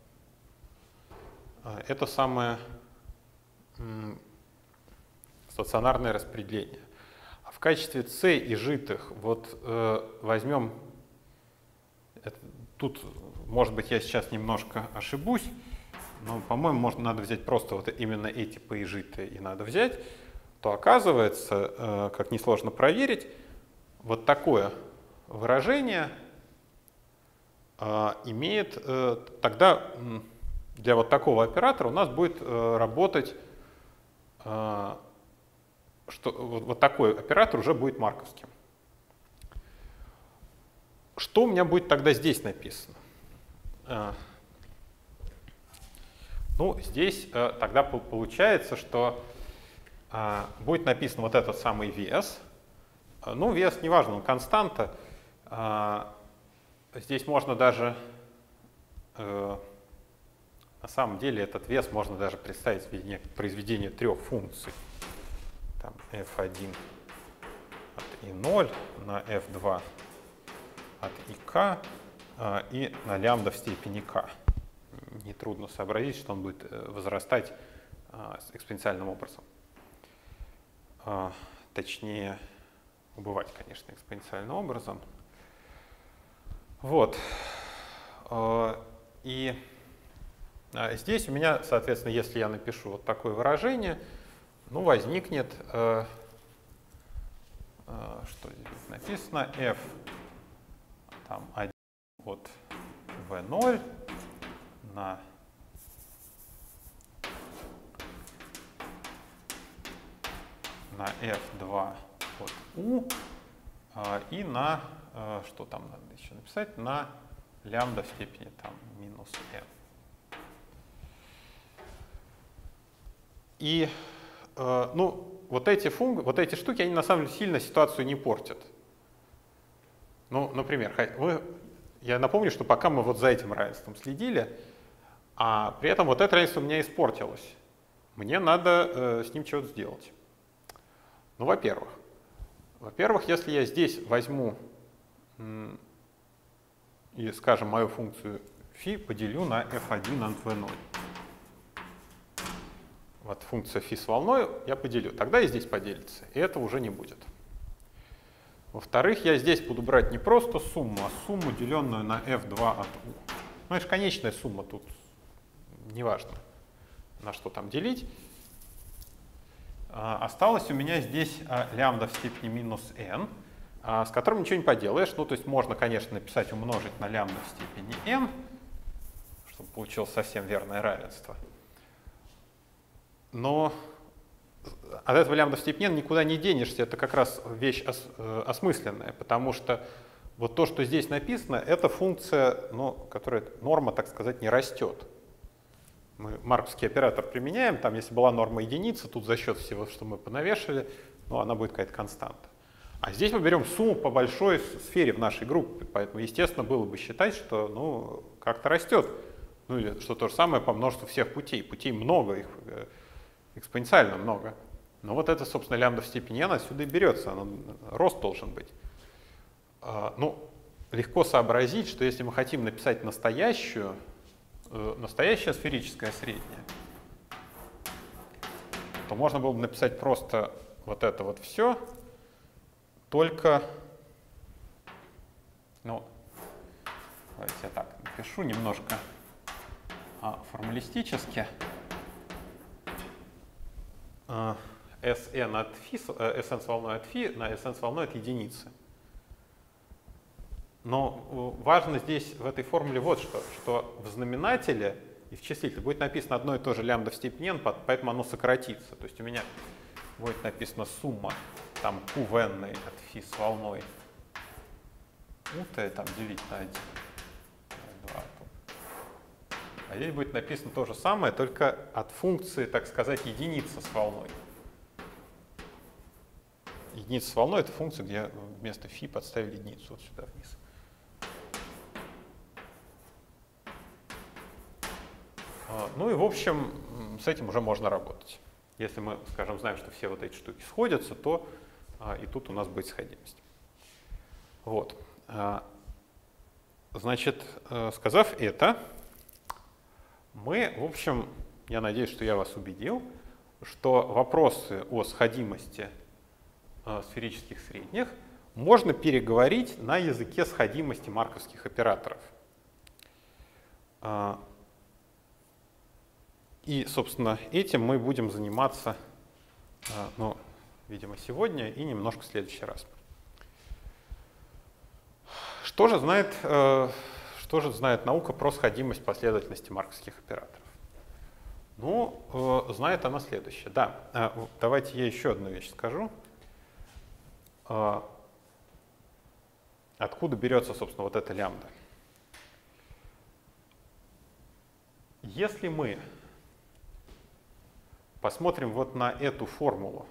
это самое м, стационарное распределение, а в качестве c и житых вот э, возьмем, это, тут, может быть, я сейчас немножко ошибусь, но, по-моему, можно, надо взять просто вот именно эти p и житые и надо взять, то оказывается, э, как несложно проверить, вот такое выражение э, имеет э, тогда для вот такого оператора у нас будет э, работать, э, что вот, вот такой оператор уже будет марковским. Что у меня будет тогда здесь написано? Э, ну, здесь э, тогда получается, что э, будет написан вот этот самый вес. Ну, вес неважно, он константа. Здесь можно даже, на самом деле, этот вес можно даже представить в виде произведения трех функций. Там эф один от и ноль на эф два от ик и на лямбда в степени k. Нетрудно сообразить, что он будет возрастать экспоненциальным образом. Точнее, убывать, конечно, экспоненциальным образом. Вот. И здесь у меня, соответственно, если я напишу вот такое выражение, ну, возникнет, что здесь написано, f там, один от ви ноль на на эф два от u и на, что там надо еще написать, на лямбда в степени там минус n. И ну, вот эти функции, вот эти штуки, они на самом деле сильно ситуацию не портят. Ну, например, мы, я напомню, что пока мы вот за этим равенством следили, а при этом вот это равенство у меня испортилось. Мне надо э, с ним что-то сделать. Ну, во-первых, во-первых, если я здесь возьму и, скажем, мою функцию φ поделю на эф один от ви ноль. Вот функция φ с волной я поделю. Тогда и здесь поделится, и этого уже не будет. Во-вторых, я здесь буду брать не просто сумму, а сумму, деленную на эф два от u. Ну, это же конечная сумма, тут неважно, на что там делить. Осталось у меня здесь лямбда в степени минус n, с которым ничего не поделаешь. Ну, то есть можно, конечно, написать умножить на лямбда в степени n, чтобы получилось совсем верное равенство. Но от этого лямбда в степени n никуда не денешься, это как раз вещь ос осмысленная, потому что вот то, что здесь написано, это функция, ну, которая, норма, так сказать, не растет. Мы марковский оператор применяем, там, если была норма единица, тут за счет всего, что мы понавешали, ну, она будет какая-то константа. А здесь мы берем сумму по большой сфере в нашей группе, поэтому, естественно, было бы считать, что, ну, как-то растет. Ну, или что то же самое по множеству всех путей. Путей много, их экспоненциально много. Но вот это, собственно, лямбда в степени n отсюда и берется, оно, рост должен быть. А, ну, легко сообразить, что если мы хотим написать настоящую, настоящее сферическое среднее, то можно было бы написать просто вот это вот все, только, ну, давайте я так напишу немножко а, формалистически. А, Sn от φ, Sn с волной от φ на Sn с волной от единицы. Но важно здесь в этой формуле вот что, что в знаменателе и в числителе будет написано одно и то же лямбда в степени n, поэтому оно сократится. То есть у меня будет написано сумма там q в n от φ с волной у t там делить на один. два. А здесь будет написано то же самое, только от функции, так сказать, единица с волной. Единица с волной — это функция, где вместо φ подставили единицу вот сюда вниз. Ну и, в общем, с этим уже можно работать. Если мы, скажем, знаем, что все вот эти штуки сходятся, то а, и тут у нас будет сходимость. Вот. А, значит, сказав это, мы, в общем, я надеюсь, что я вас убедил, что вопросы о сходимости а, сферических средних можно переговорить на языке сходимости марковских операторов. А, И, собственно, этим мы будем заниматься, ну, видимо, сегодня и немножко в следующий раз. Что же знает, что же знает наука про сходимость последовательности марковских операторов? Ну, знает она следующее. Да, давайте я еще одну вещь скажу. Откуда берется, собственно, вот эта лямбда? Если мы посмотрим вот на эту формулу,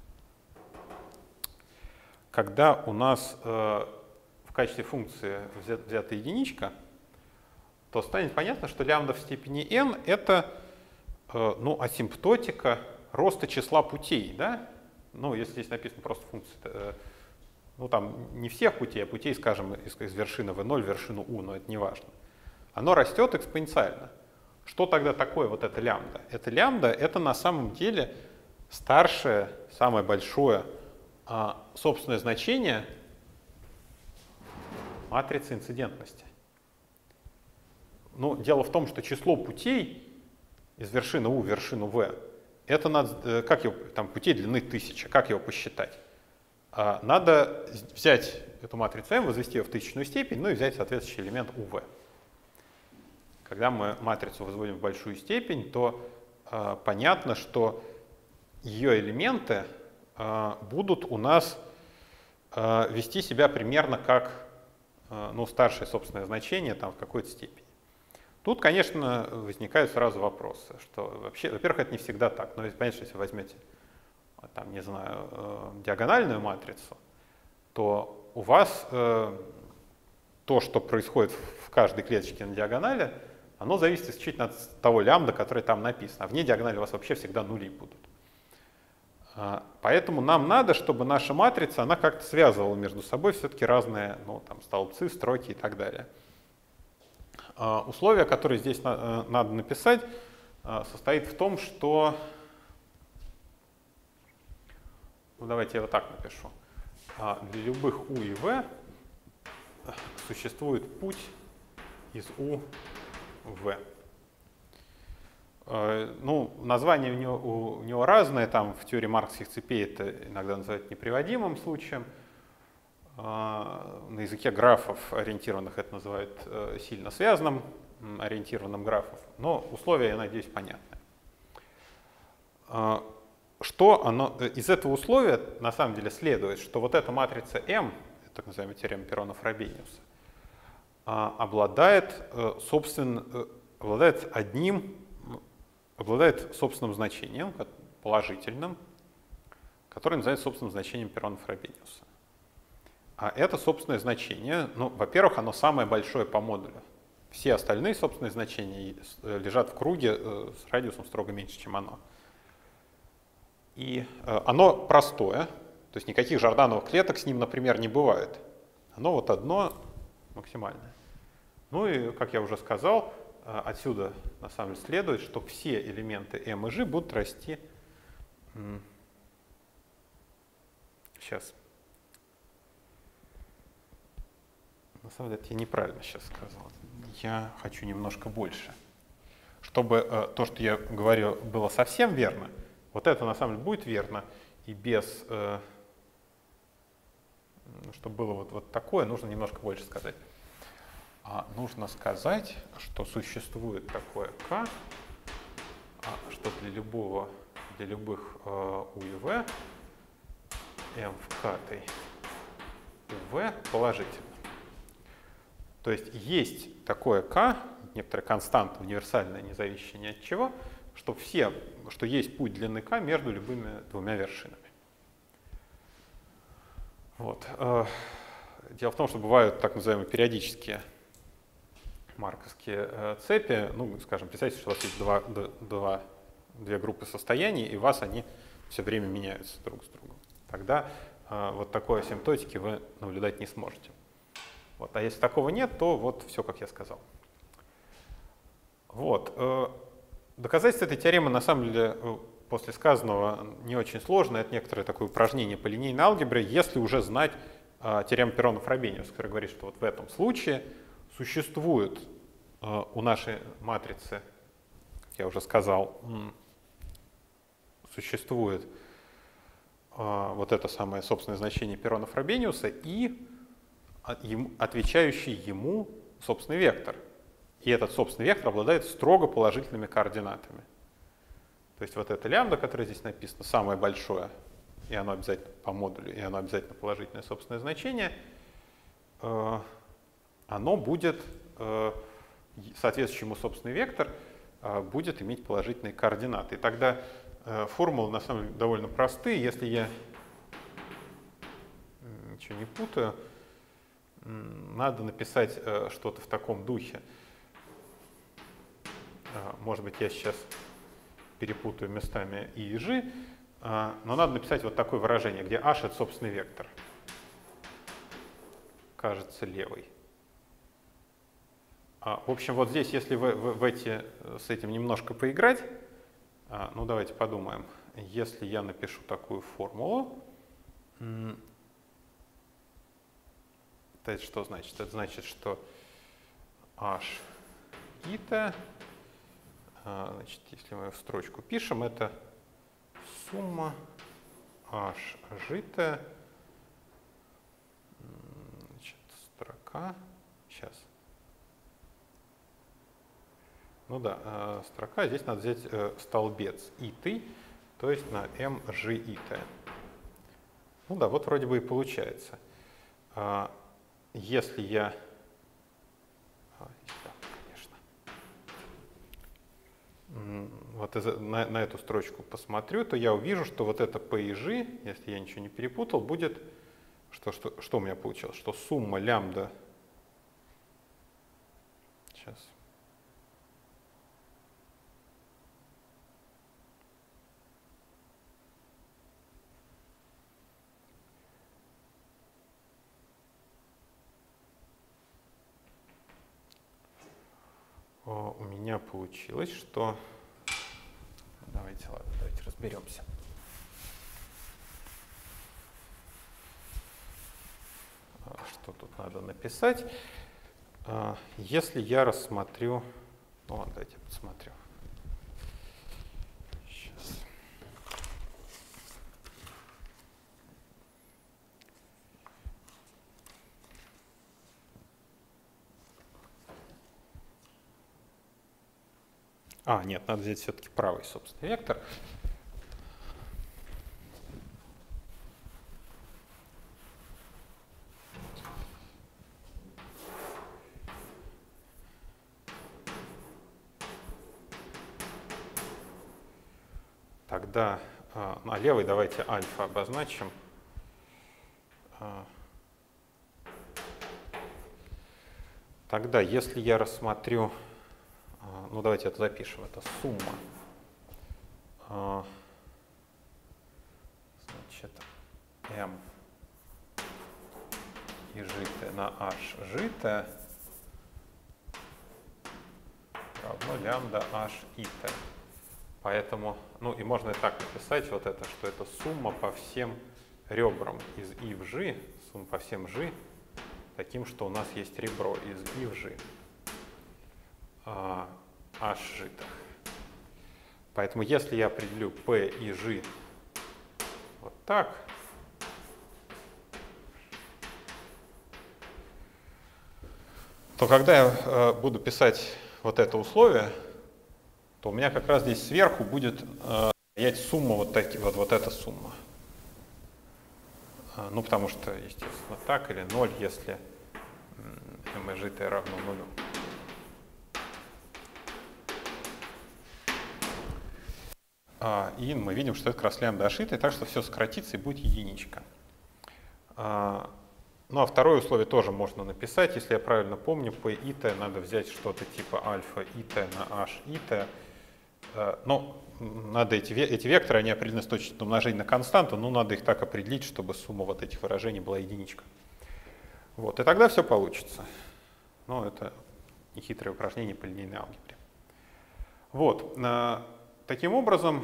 когда у нас э, в качестве функции взят, взята единичка, то станет понятно, что лямбда в степени n — это э, ну, асимптотика роста числа путей. Да? Ну, если здесь написано просто функция, э, ну там не всех путей, а путей, скажем, из, из вершины ви ноль в вершину u, но это не важно. Оно растет экспоненциально. Что тогда такое вот эта лямбда? Эта лямбда — это на самом деле старшее, самое большое а, собственное значение матрицы инцидентности. Ну, дело в том, что число путей из вершины u в вершину v, это надо, как его, там путей длины тысяча, как его посчитать? А, надо взять эту матрицу m, возвести ее в тысячную степень, ну и взять соответствующий элемент uv. Когда мы матрицу возводим в большую степень, то э, понятно, что ее элементы э, будут у нас э, вести себя примерно как э, ну, старшее собственное значение там, в какой-то степени. Тут, конечно, возникают сразу вопросы, что вообще, во-первых, это не всегда так. Но, понятно, если вы возьмете, там, не знаю, э, диагональную матрицу, то у вас э, то, что происходит в каждой клеточке на диагонали, оно зависит исключительно от того лямбда, который там написан. А вне диагонали у вас вообще всегда нули будут. Поэтому нам надо, чтобы наша матрица, она как-то связывала между собой все-таки разные, ну, там, столбцы, строки и так далее. Условие, которое здесь надо написать, состоит в том, что... Ну, давайте я вот так напишу. Для любых u и v существует путь из u в. Ну, название у него, у него разное, там в теории марковских цепей это иногда называют неприводимым случаем. На языке графов ориентированных это называют сильно связанным ориентированным графов, но условия, я надеюсь, понятны. Что оно, из этого условия на самом деле следует, что вот эта матрица M, так называемая теорема Перона-Фробениуса, обладает, собственно, обладает одним, обладает собственным значением, положительным, которое называется собственным значением Перона-Фробениуса. А это собственное значение, ну, во-первых, оно самое большое по модулю. Все остальные собственные значения лежат в круге с радиусом строго меньше, чем оно. И оно простое, то есть никаких жордановых клеток с ним, например, не бывает. Оно вот одно максимальное. Ну и, как я уже сказал, отсюда на самом деле следует, что все элементы m и g будут расти. Сейчас. На самом деле, я неправильно сейчас сказал. Я хочу немножко больше. Чтобы то, что я говорю, было совсем верно, вот это на самом деле будет верно, и без, чтобы было вот, вот такое, нужно немножко больше сказать. а, нужно сказать, что существует такое k, а, что для любого, для любых э, u и v m в k у v положительно. То есть есть такое k, некоторая константа универсальная, не зависящая ни от чего, что, все, что есть путь длины k между любыми двумя вершинами. Вот. Дело в том, что бывают так называемые периодические марковские цепи. Ну, скажем, представьте, что у вас есть два, два, две группы состояний, и у вас они все время меняются друг с другом. Тогда вот такой асимптотики вы наблюдать не сможете. Вот. А если такого нет, то вот все, как я сказал. Вот. Доказательство этой теоремы, на самом деле, после сказанного не очень сложно. Это некоторое такое упражнение по линейной алгебре, если уже знать э, теорему Перонов-Фробениус, которая говорит, что вот в этом случае существует э, у нашей матрицы, как я уже сказал, существует э, вот это самое собственное значение Перона-Фробениуса и отвечающий ему собственный вектор. И этот собственный вектор обладает строго положительными координатами. То есть вот это лямбда, которое здесь написано, самое большое, и оно обязательно по модулю, и оно обязательно положительное собственное значение, э, оно будет, э, соответствующий ему собственный вектор, э, будет иметь положительные координаты. И тогда э, формулы на самом деле довольно простые. Если я ничего не путаю, надо написать э, что-то в таком духе. Э, может быть, я сейчас перепутаю местами и и g, э, но надо написать вот такое выражение, где h — это собственный вектор. Кажется, левый. А, в общем, вот здесь, если в, в, в эти, с этим немножко поиграть, а, ну давайте подумаем. Если я напишу такую формулу, это что значит? Это значит, что h и-то, значит, если мы в строчку пишем, это сумма h жито, значит, строка, сейчас. Ну да, строка, здесь надо взять столбец и-ты, то есть на mg и-то. Ну да, вот вроде бы и получается. Если я, а, конечно, вот на, на эту строчку посмотрю, то я увижу, что вот это p и g, если я ничего не перепутал, будет, что, что, что у меня получилось, что сумма лямбда, сейчас, у меня получилось, что... Давайте, ладно, давайте разберемся. Что тут надо написать? Если я рассмотрю... Ну ладно, давайте я посмотрю. Сейчас. А, нет, надо взять все-таки правый собственный вектор. Тогда на левый давайте альфа обозначим. Тогда, если я рассмотрю, ну давайте это запишем, это сумма, значит, m и житое на h житое равно лямбда h и-то. Поэтому, ну и можно и так написать вот это, что это сумма по всем ребрам из и в g, сумма по всем g, таким, что у нас есть ребро из и в g, а, h житых. Поэтому если я определю p и g вот так, то когда я э, буду писать вот это условие, то у меня как раз здесь сверху будет э, стоять сумма, вот, таки, вот, вот эта сумма. Э, ну, потому что, естественно, так или ноль, если mg равно нулю. А, и мы видим, что это как раз лямбда ошитая, так что все сократится и будет единичка. А, ну а второе условие тоже можно написать. Если я правильно помню, по ит надо взять что-то типа альфа ит на h ит. А, ну, надо эти, эти векторы, они определены с точностью умножения на константу, но надо их так определить, чтобы сумма вот этих выражений была единичка. Вот, и тогда все получится. Но это нехитрое упражнение по линейной алгебре. Вот. Таким образом,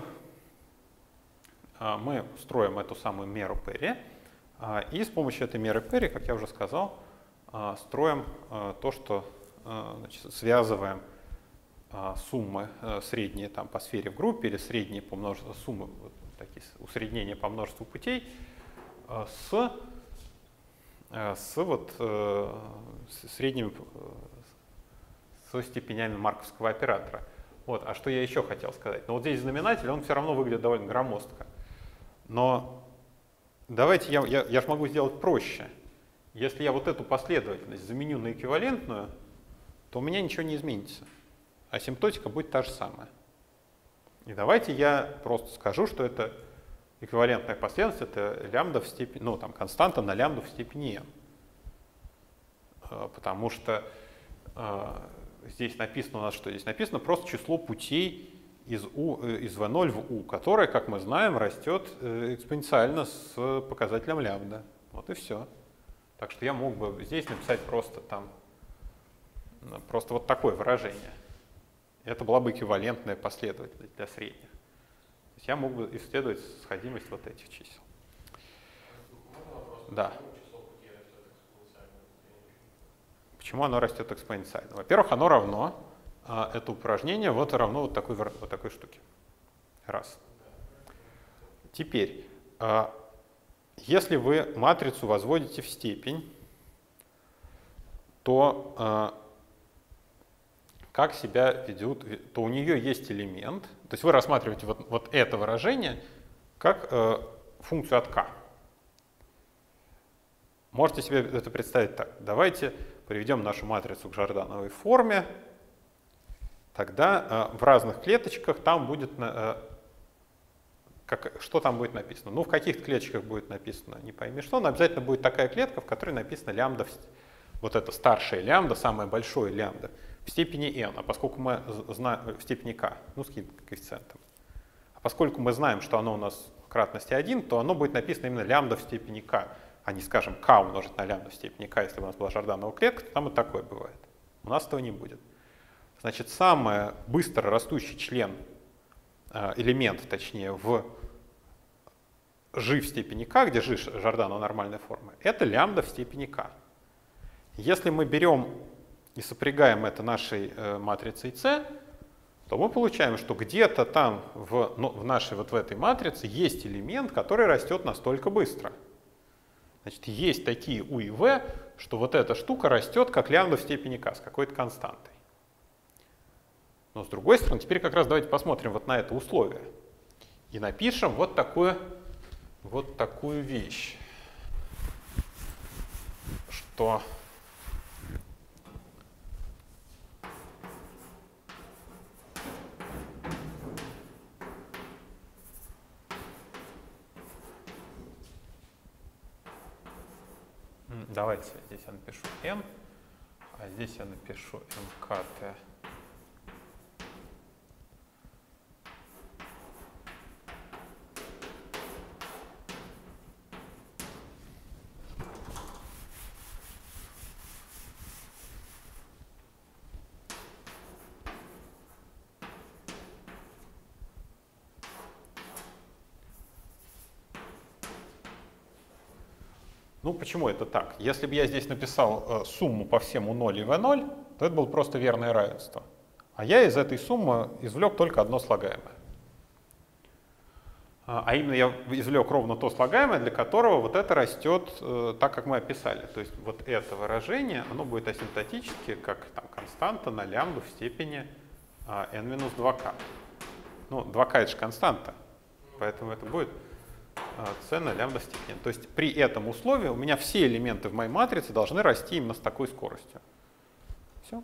мы строим эту самую меру Перри, и с помощью этой меры Перри, как я уже сказал, строим то, что, значит, связываем суммы средние там, по сфере в группе или средние по множеству суммы, вот такие усреднения по множеству путей с, с вот, с средними со степенями марковского оператора. Вот. А что я еще хотел сказать? Ну вот здесь знаменатель, он все равно выглядит довольно громоздко. Но давайте я, я, я же могу сделать проще. Если я вот эту последовательность заменю на эквивалентную, то у меня ничего не изменится. Асимптотика будет та же самая. И давайте я просто скажу, что это эквивалентная последовательность, это лямбда в степени, ну там константа на лямбду в степени n. Потому что здесь написано у нас, что здесь написано просто число путей из, U, из ви ноль в U, которое, как мы знаем, растет экспоненциально с показателем лямбда. Вот и все. Так что я мог бы здесь написать просто там, просто вот такое выражение. Это была бы эквивалентная последовательность для средних. То есть я мог бы исследовать сходимость вот этих чисел. Да. Почему оно растет экспоненциально? Во-первых, оно равно, а, это упражнение вот равно вот такой, вот такой штуке. Раз. Теперь, а, если вы матрицу возводите в степень, то а, как себя ведут, то у нее есть элемент, то есть вы рассматриваете вот, вот это выражение как а, функцию от k. Можете себе это представить так. Давайте приведем нашу матрицу к Жордановой форме. Тогда э, в разных клеточках там будет, э, как, что там будет написано. Ну, в каких-то клеточках будет написано не пойми что, но обязательно будет такая клетка, в которой написано лямбда, вот это старшая лямбда, самое большое лямбда, в степени n. А поскольку мы знаем, в степени k, ну, с каким коэффициентом. А поскольку мы знаем, что оно у нас в кратности один, то оно будет написано именно лямбда в степени k. А не, скажем, k умножить на лямбда в степени k, если бы у нас была Жорданова клетка, то там и такое бывает. У нас этого не будет. Значит, самый быстро растущий член, элемент, точнее, в g в степени k, где g Жорданова нормальная форма, это лямбда в степени k. Если мы берем и сопрягаем это нашей матрицей C, то мы получаем, что где-то там в, ну, в нашей вот в этой матрице есть элемент, который растет настолько быстро. Значит, есть такие U и V, что вот эта штука растет как лямбда в степени k с какой-то константой. Но с другой стороны, теперь как раз давайте посмотрим вот на это условие. И напишем вот такую, вот такую вещь, что давайте здесь я напишу m, а здесь я напишу мкт. Ну, почему это так? Если бы я здесь написал э, сумму по всем у ноль и ви ноль, то это было просто верное равенство. А я из этой суммы извлек только одно слагаемое. А именно я извлек ровно то слагаемое, для которого вот это растет э, так, как мы описали. То есть вот это выражение, оно будет асимптотически, как там, константа на лямбду в степени э, эн минус два ка. Ну, два ка это же константа, поэтому это будет э, c на лямбда в степени. То есть при этом условии у меня все элементы в моей матрице должны расти именно с такой скоростью. Все.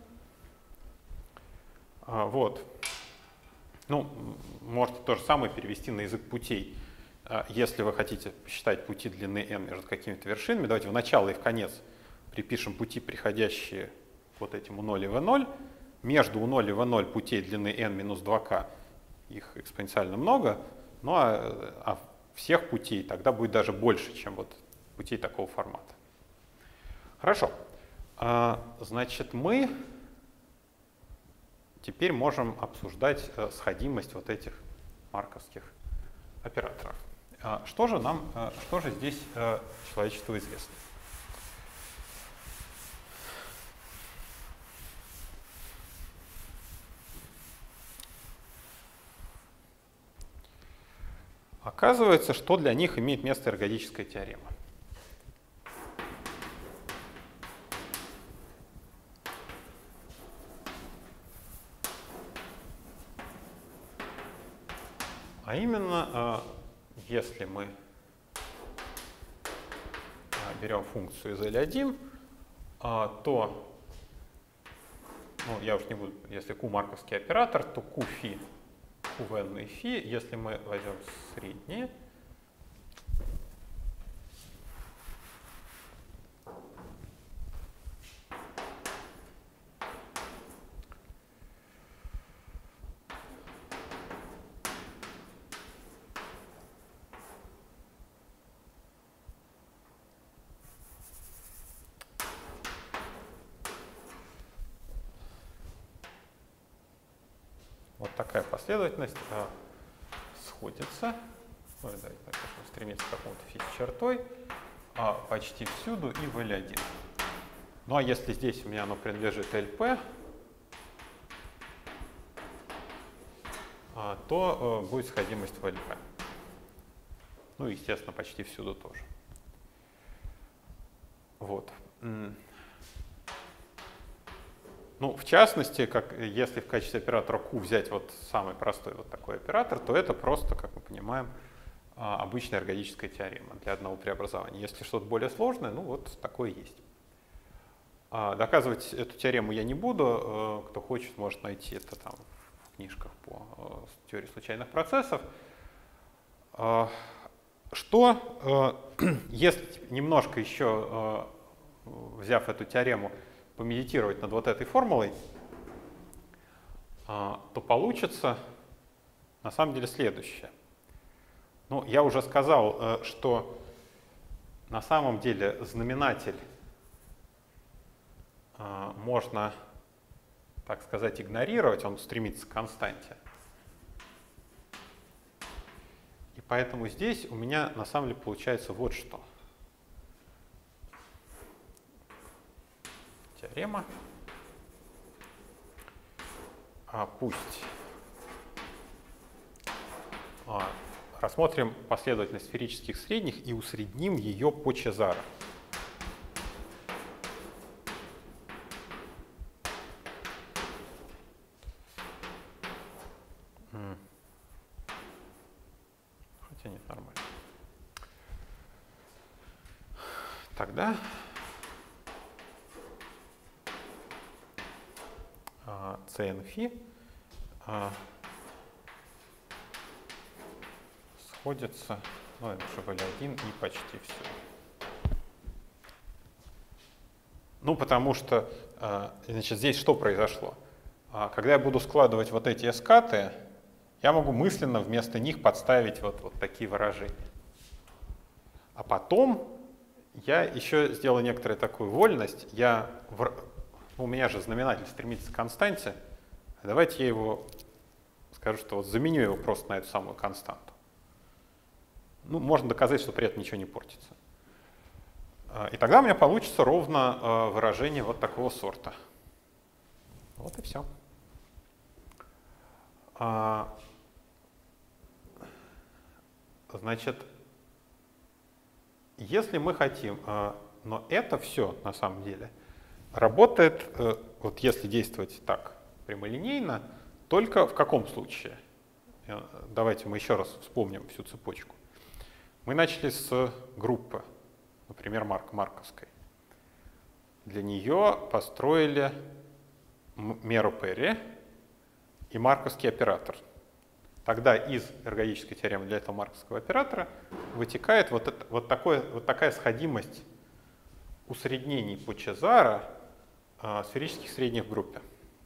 А, вот. Ну, можете то же самое перевести на язык путей. Если вы хотите посчитать пути длины n между какими-то вершинами, давайте в начало и в конец припишем пути, приходящие к вот этим у ноль и ви ноль. Между у ноль и ви ноль путей длины n минус два ка, их экспоненциально много, ну а, а всех путей тогда будет даже больше, чем вот путей такого формата. Хорошо. Значит, мы теперь можем обсуждать э, сходимость вот этих марковских операторов. А что же нам, э, что же здесь э, человечеству известно? Оказывается, что для них имеет место эргодическая теорема. А именно, если мы берем функцию из эль один, то, ну, я уж не буду, если Q марковский оператор, то Q фи, Qn и фи, если мы возьмем средние, вот такая последовательность а, сходится, ну, давайте напишем, стремится к какому-то фи-чертой, а, почти всюду и в эль один. Ну а если здесь у меня оно принадлежит эль пи, а, то а, будет сходимость в эль пи. Ну и, естественно, почти всюду тоже. Вот. Ну, в частности, как, если в качестве оператора Q взять вот самый простой вот такой оператор, то это просто, как мы понимаем, обычная эргодическая теорема для одного преобразования. Если что-то более сложное, ну вот такое есть. Доказывать эту теорему я не буду. Кто хочет, может найти это там в книжках по теории случайных процессов. Что, если немножко еще, взяв эту теорему, помедитировать над вот этой формулой, то получится на самом деле следующее. Ну, я уже сказал, что на самом деле знаменатель можно, так сказать, игнорировать, он стремится к константе. И поэтому здесь у меня на самом деле получается вот что. Теорема. А пусть а, рассмотрим последовательность сферических средних и усредним ее по Чезаро. Хотя нет, нормально. Тогда Cn фи сходится, ну, это же в эль один и почти все. Ну, потому что, значит, здесь что произошло? Когда я буду складывать вот эти эскаты, я могу мысленно вместо них подставить вот, вот такие выражения. А потом я еще сделаю некоторую такую вольность. Я в... У меня же знаменатель стремится к константе. Давайте я его скажу, что вот заменю его просто на эту самую константу. Ну, можно доказать, что при этом ничего не портится. И тогда у меня получится ровно выражение вот такого сорта. Вот и все. Значит, если мы хотим, но это все на самом деле работает, вот если действовать так прямолинейно, только в каком случае? Давайте мы еще раз вспомним всю цепочку. Мы начали с группы, например, марк марковской. Для нее построили меру Перри и марковский оператор. Тогда из эргодической теоремы для этого марковского оператора вытекает вот, это, вот, такое, вот такая сходимость усреднений по Чезаро э, сферических средних в группе.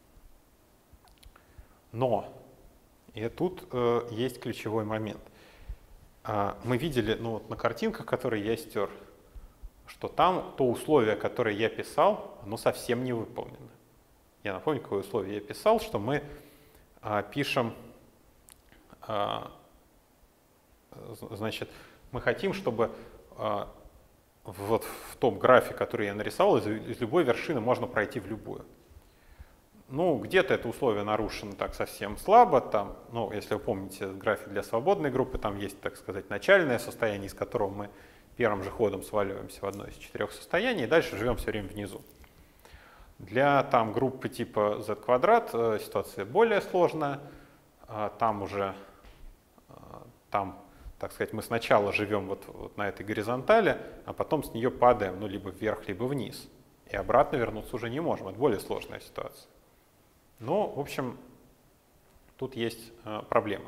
Но, и тут э, есть ключевой момент. Э, мы видели ну, вот на картинках, которые я стер, что там то условие, которое я писал, оно совсем не выполнено. Я напомню, какое условие я писал, что мы э, пишем, э, значит, мы хотим, чтобы э, вот в том графе, который я нарисовал, из, из любой вершины можно пройти в любую. Ну, где-то это условие нарушено так совсем слабо. Там, ну, если вы помните график для свободной группы, там есть, так сказать, начальное состояние, из которого мы первым же ходом сваливаемся в одно из четырех состояний, и дальше живем все время внизу. Для там, группы типа z квадрат ситуация более сложная. Там уже, там, так сказать, мы сначала живем вот, вот на этой горизонтали, а потом с нее падаем, ну, либо вверх, либо вниз. И обратно вернуться уже не можем. Это более сложная ситуация. Но, в общем, тут есть э, проблема.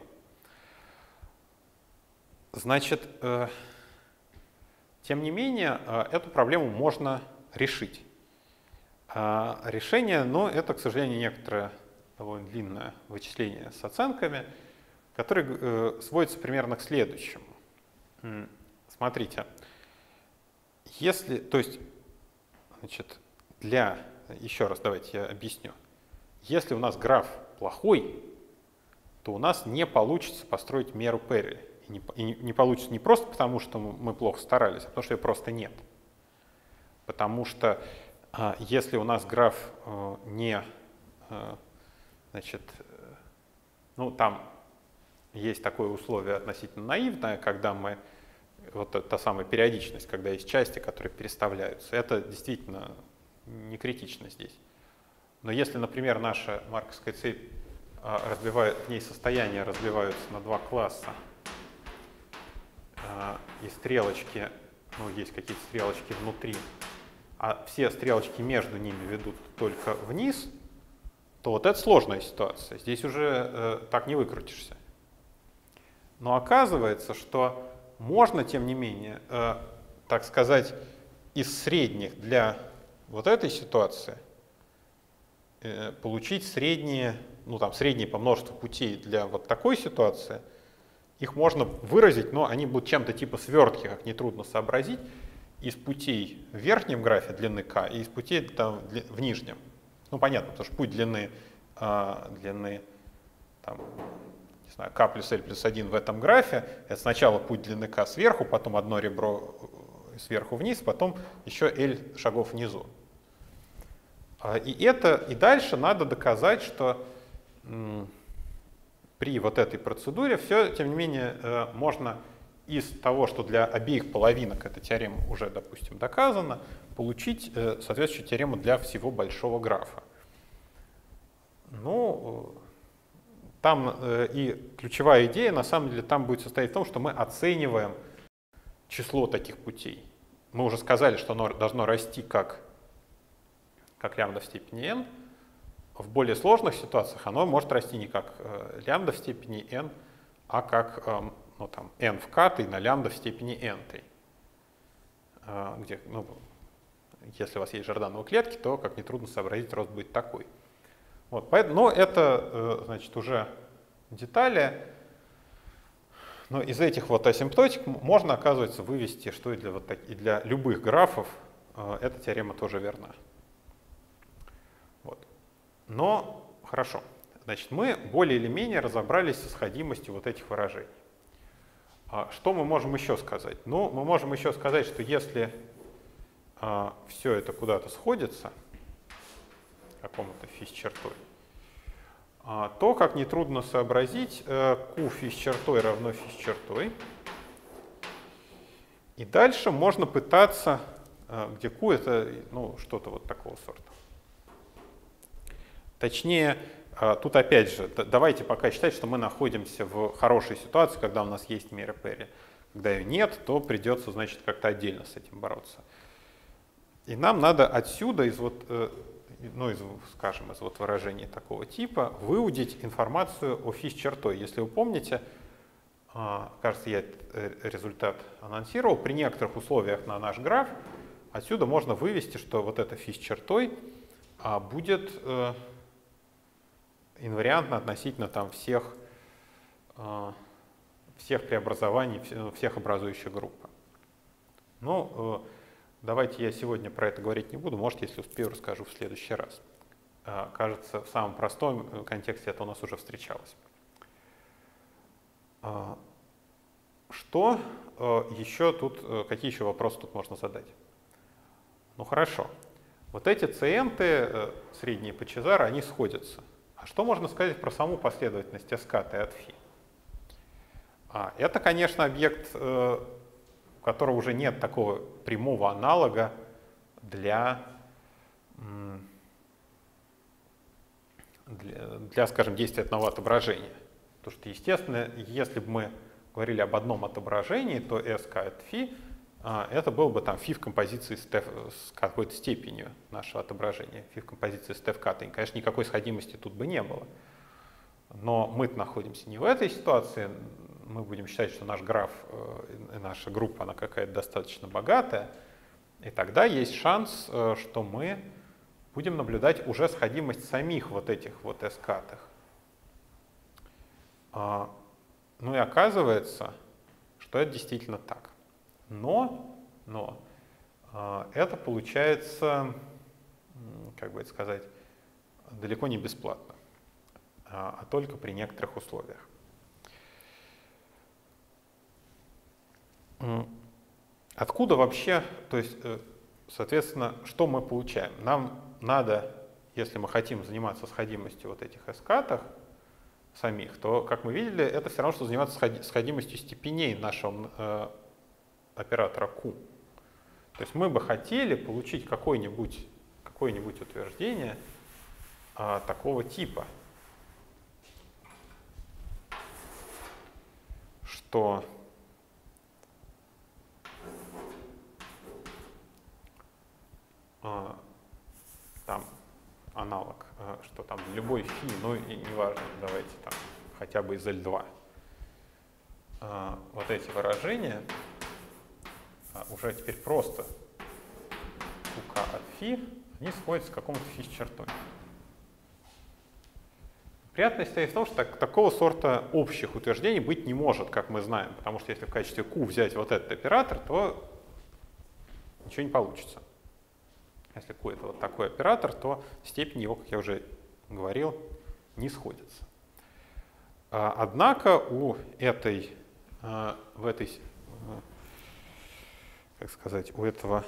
Значит, э, тем не менее, э, эту проблему можно решить. Э, решение, но это, к сожалению, некоторое довольно длинное вычисление с оценками, которое э, сводится примерно к следующему. Смотрите, если, то есть, значит, для, еще раз давайте я объясню. Если у нас граф плохой, то у нас не получится построить меру Перри. И не, и не получится не просто потому, что мы плохо старались, а потому что ее просто нет. Потому что а, если у нас граф а, не, а, значит, ну там есть такое условие относительно наивное, когда мы, вот та самая периодичность, когда есть части, которые переставляются, это действительно не критично здесь. Но если, например, наша марковская цепь разбивает, в ней состояния разбиваются на два класса, и стрелочки, ну, есть какие-то стрелочки внутри, а все стрелочки между ними ведут только вниз, то вот это сложная ситуация. Здесь уже э, так не выкрутишься. Но оказывается, что можно, тем не менее, э, так сказать, из средних для вот этой ситуации э, получить средние, ну там средние по множеству путей для вот такой ситуации. Их можно выразить, но они будут чем-то типа свертки, как нетрудно сообразить, из путей в верхнем графе длины k и из путей там, в нижнем. Ну понятно, потому что путь длины, э, длины там, не знаю, k плюс l плюс один в этом графе, это сначала путь длины k сверху, потом одно ребро сверху вниз, потом еще l шагов внизу. И, это, и дальше надо доказать, что м, при вот этой процедуре все, тем не менее, можно из того, что для обеих половинок эта теорема уже, допустим, доказана, получить соответствующую теорему для всего большого графа. Ну, там и ключевая идея, на самом деле, там будет состоять в том, что мы оцениваем число таких путей. Мы уже сказали, что оно должно расти как, как лямбда в степени n. В более сложных ситуациях оно может расти не как э, лямбда в степени n, а как э, ну, там, n в k на лямбда в степени n. Э, где, ну, если у вас есть Жордановы клетки, то, как нетрудно сообразить, рост будет такой. Вот, поэтому, но это э, значит, уже детали. Но из этих вот асимптотик можно, оказывается, вывести, что и для, вот так, и для любых графов э, эта теорема тоже верна. Вот. Но хорошо, значит, мы более или менее разобрались со сходимостью вот этих выражений. А что мы можем еще сказать? Ну, мы можем еще сказать, что если а, все это куда-то сходится, какому-то физ-чертой, а, то, как нетрудно сообразить, а, Q физ-чертой равно физ-чертой, И дальше можно пытаться, где Q это ну, что-то вот такого сорта. Точнее, тут опять же, давайте пока считать, что мы находимся в хорошей ситуации, когда у нас есть мера Перри. Когда ее нет, то придется, значит, как-то отдельно с этим бороться. И нам надо отсюда, из вот, ну, из, скажем, из вот выражений такого типа, выудить информацию о физ-чертой. Если вы помните, кажется, я этот результат анонсировал, при некоторых условиях на наш граф отсюда можно вывести, что вот эта физ-чертой будет инвариантно относительно там всех, всех преобразований, всех образующих группы. Ну, давайте я сегодня про это говорить не буду, может, если успею, расскажу в следующий раз. Кажется, в самом простом контексте это у нас уже встречалось. Что еще тут, какие еще вопросы тут можно задать? Ну хорошо, вот эти циенты, средние по Чезаро, они сходятся. А что можно сказать про саму последовательность эс ка тэ от φ? А, это, конечно, объект, у которого уже нет такого прямого аналога для, для, для скажем, действия одного отображения. Потому что, естественно, если бы мы говорили об одном отображении, то эс ка от φ это было бы там φ в композиции с, t, с какой-то степенью нашего отображения, φ в композиции с t в k. И, конечно, никакой сходимости тут бы не было. Но мы находимся не в этой ситуации. Мы будем считать, что наш граф, наша группа, она какая-то достаточно богатая. И тогда есть шанс, что мы будем наблюдать уже сходимость самих вот этих вот эс ка-тых. Ну и оказывается, что это действительно так. Но, но это получается, как бы это сказать, далеко не бесплатно, а только при некоторых условиях. Откуда вообще, то есть, соответственно, что мы получаем? Нам надо, если мы хотим заниматься сходимостью вот этих эс ка-тых самих, то, как мы видели, это все равно, что заниматься сходимостью степеней нашего э, оператора Q. То есть мы бы хотели получить какое-нибудь какое-нибудь утверждение э, такого типа, что э, там аналог, что там любой φ, ну и неважно, давайте там хотя бы из эль два. Вот эти выражения уже теперь просто ук от φ, они сходятся к какому-то φ с чертой. Приятность состоит в том, что так, такого сорта общих утверждений быть не может, как мы знаем, потому что если в качестве Q взять вот этот оператор, то ничего не получится. Если Q это вот такой оператор, то степень его, как я уже говорил, не сходится. Однако у этой, в этой, как сказать, у этого,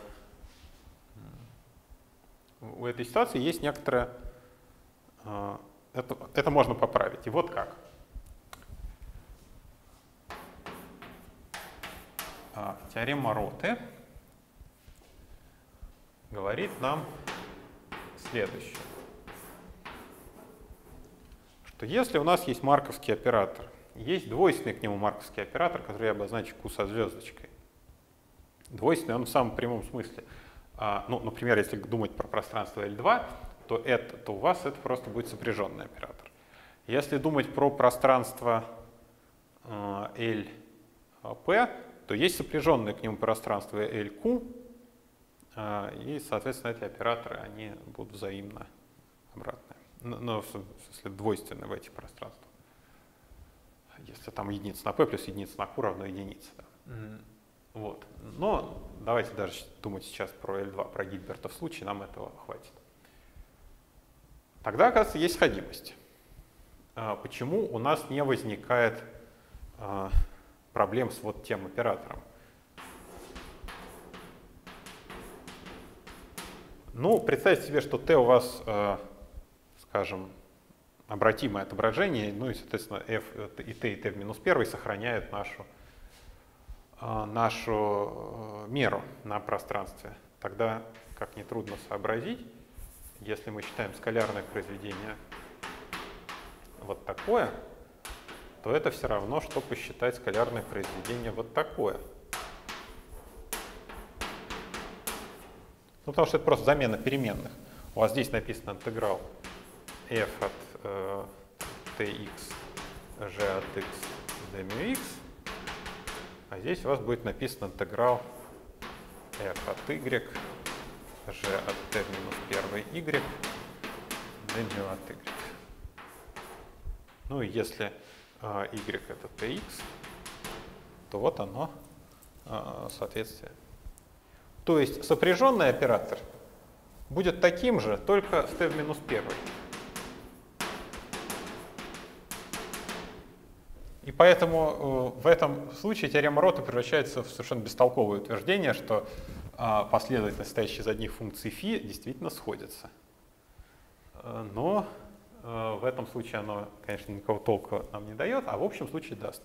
у этой ситуации есть некоторая, это, это можно поправить. И вот как. Теорема Роте говорит нам следующее, что если у нас есть марковский оператор, есть двойственный к нему марковский оператор, который я обозначу Q со звездочкой. Двойственный он в самом прямом смысле. Ну, например, если думать про пространство эль два, то, это, то у вас это просто будет сопряженный оператор. Если думать про пространство эль пи, то есть сопряженное к нему пространство эль кью, и, соответственно, эти операторы, они будут взаимно обратные. Ну, в смысле, двойственны в этих пространствах. Если там единица на p плюс единица на q равно единице. Да. Mm-hmm. Вот. Но давайте даже думать сейчас про эль два, про Гильбертов случай, нам этого хватит. Тогда, оказывается, есть сходимость. Почему у нас не возникает проблем с вот тем оператором? Ну, представьте себе, что t у вас, скажем, обратимое отображение, ну и, соответственно, f и t и t в минус первый сохраняют нашу, нашу меру на пространстве, тогда, как нетрудно сообразить, если мы считаем скалярное произведение вот такое, то это все равно, что посчитать скалярное произведение вот такое. Ну, потому что это просто замена переменных. У вас здесь написано интеграл f от э, tx, g от x d mu x, а здесь у вас будет написано интеграл f от y, g от t минус один y, d mu от y. Ну и если э, y это tx, то вот оно э, соответствие. То есть сопряженный оператор будет таким же, только с t в минус один. И поэтому э, в этом случае теорема Рота превращается в совершенно бестолковое утверждение, что э, последовательность, состоящая из одних функций φ, действительно сходится. Э, но э, в этом случае оно, конечно, никакого толка нам не дает, а в общем случае даст.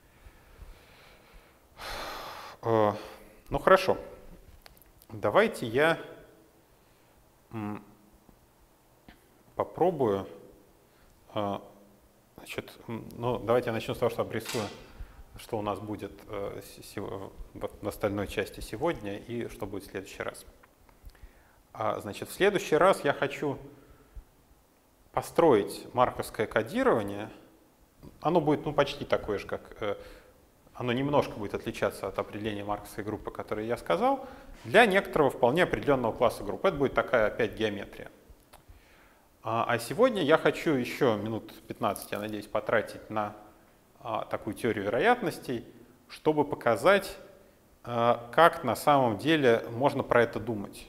Э, ну хорошо. Давайте я м, попробую. Э, Значит, ну, давайте я начну с того, что обрисую, что у нас будет э, в остальной части сегодня и что будет в следующий раз. А, значит, в следующий раз я хочу построить марковское кодирование. Оно будет ну, почти такое же, как... Э, оно немножко будет отличаться от определения марковской группы, которое я сказал, для некоторого вполне определенного класса групп. Это будет такая опять геометрия. А сегодня я хочу еще минут пятнадцать, я надеюсь, потратить на а, такую теорию вероятностей, чтобы показать, а, как на самом деле можно про это думать.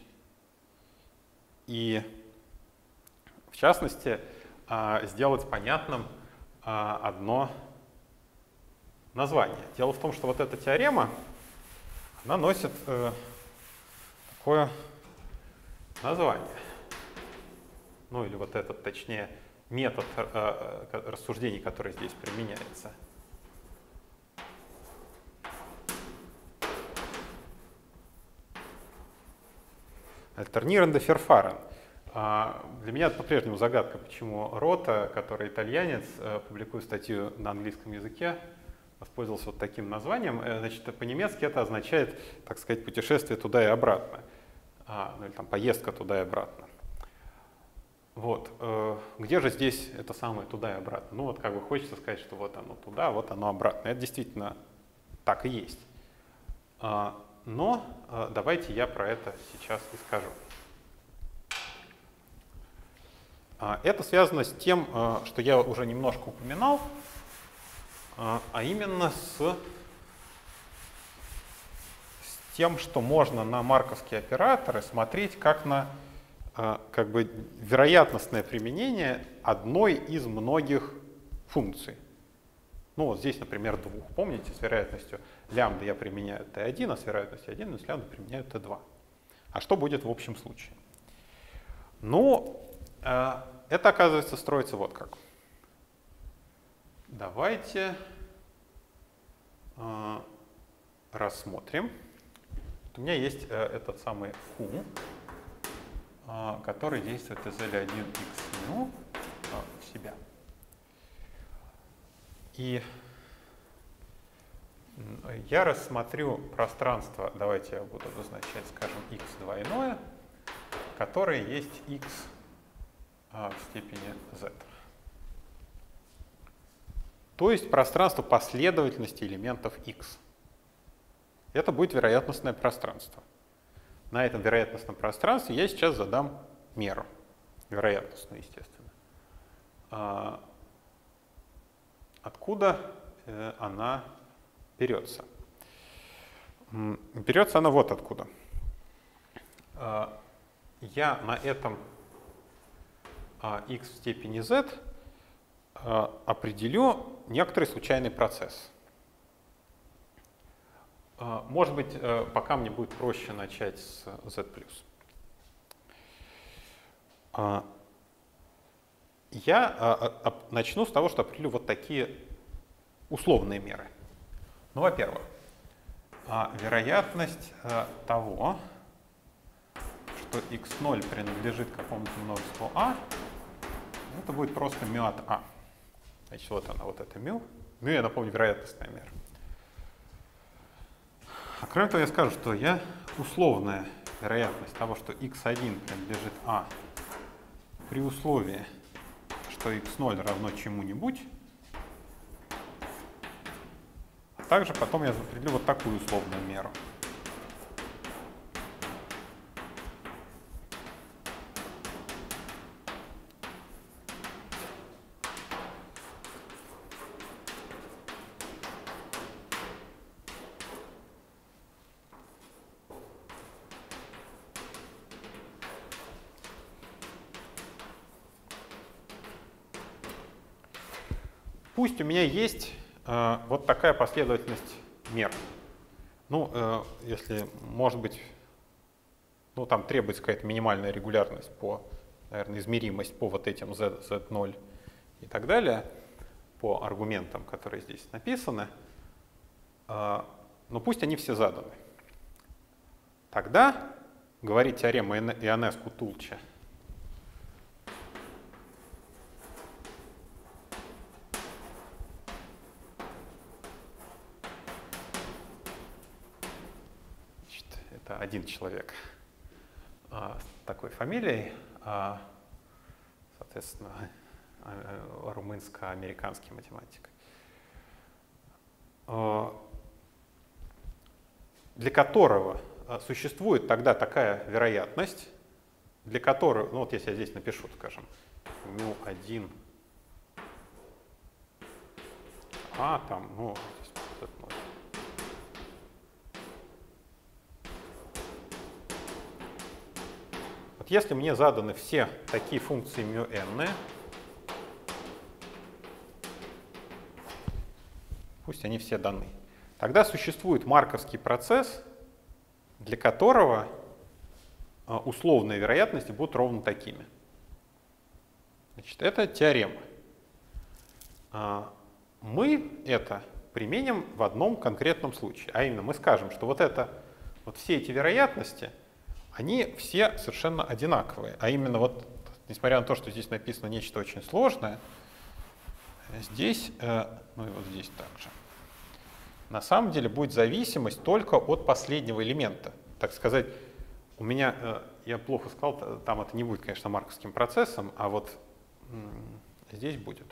И, в частности, а, сделать понятным а, одно название. Дело в том, что вот эта теорема, она носит э, такое название. Ну или вот этот, точнее, метод э, рассуждений, который здесь применяется. Альтерниренде Ферфарен. А, для меня это по-прежнему загадка, почему Рота, который итальянец, э, публикует статью на английском языке, воспользовался вот таким названием. Э, значит, по-немецки это означает, так сказать, путешествие туда и обратно. А, ну или там поездка туда и обратно. Вот. Где же здесь это самое туда и обратно? Ну вот как бы хочется сказать, что вот оно туда, вот оно обратно. Это действительно так и есть. Но давайте я про это сейчас и скажу. Это связано с тем, что я уже немножко упоминал, а именно с, с тем, что можно на марковские операторы смотреть как на как бы вероятностное применение одной из многих функций. Ну вот здесь, например, двух. Помните, с вероятностью лямбда я применяю тэ один, а с вероятностью один с лямбда применяю тэ два. А что будет в общем случае? Ну, это, оказывается, строится вот как. Давайте рассмотрим. У меня есть этот самый фу, который действует из эль один икс ну в себя. И я рассмотрю пространство, давайте я буду обозначать, скажем, x двойное, которое есть x в степени z. То есть пространство последовательности элементов x. Это будет вероятностное пространство. На этом вероятностном пространстве я сейчас задам меру, вероятностную, естественно. А откуда она берется? Берется она вот откуда. Я на этом x в степени z определю некоторый случайный процесс. Может быть, пока мне будет проще начать с z+. Я начну с того, что определю вот такие условные меры. Ну, во-первых, а, вероятность а, того, что икс ноль принадлежит какому-то множеству а, это будет просто μ от а. Значит, вот она, вот эта μ. Ну, я напомню, вероятностная мера. А кроме того, я скажу, что я условная вероятность того, что икс один принадлежит а, при условии, что икс ноль равно чему-нибудь, а также потом я определю вот такую условную меру. Пусть у меня есть э, вот такая последовательность мер. Ну, э, если, может быть, ну, там требуется какая-то минимальная регулярность по, наверное, измеримость по вот этим z, зет ноль и так далее, по аргументам, которые здесь написаны, э, но пусть они все заданы. Тогда, говорит теорема Ионеску-Тулча, один человек а, с такой фамилией, а, соответственно, румынско-американский математик, а, для которого существует тогда такая вероятность, для которой, ну вот если я здесь напишу, скажем, μ один а, там, ну, здесь зет ноль. Если мне заданы все такие функции μn, пусть они все даны, тогда существует марковский процесс, для которого условные вероятности будут ровно такими. Значит, это теорема. Мы это применим в одном конкретном случае, а именно мы скажем, что вот, это, вот все эти вероятности, они все совершенно одинаковые. А именно вот, несмотря на то, что здесь написано нечто очень сложное, здесь, ну и вот здесь также, на самом деле будет зависимость только от последнего элемента. Так сказать, у меня, я плохо сказал, там это не будет, конечно, марковским процессом, а вот здесь будет.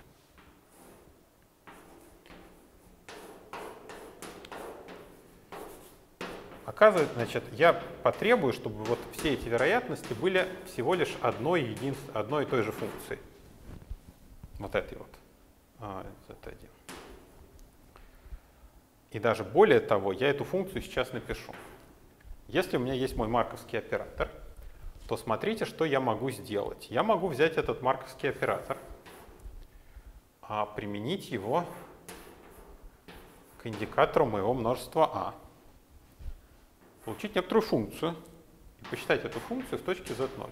Оказывается, значит, я потребую, чтобы вот все эти вероятности были всего лишь одной, единственной, одной и той же функцией. Вот этой вот. А, зет один. И даже более того, я эту функцию сейчас напишу. Если у меня есть мой марковский оператор, то смотрите, что я могу сделать. Я могу взять этот марковский оператор, а применить его к индикатору моего множества А. Получить некоторую функцию и посчитать эту функцию в точке зет ноль.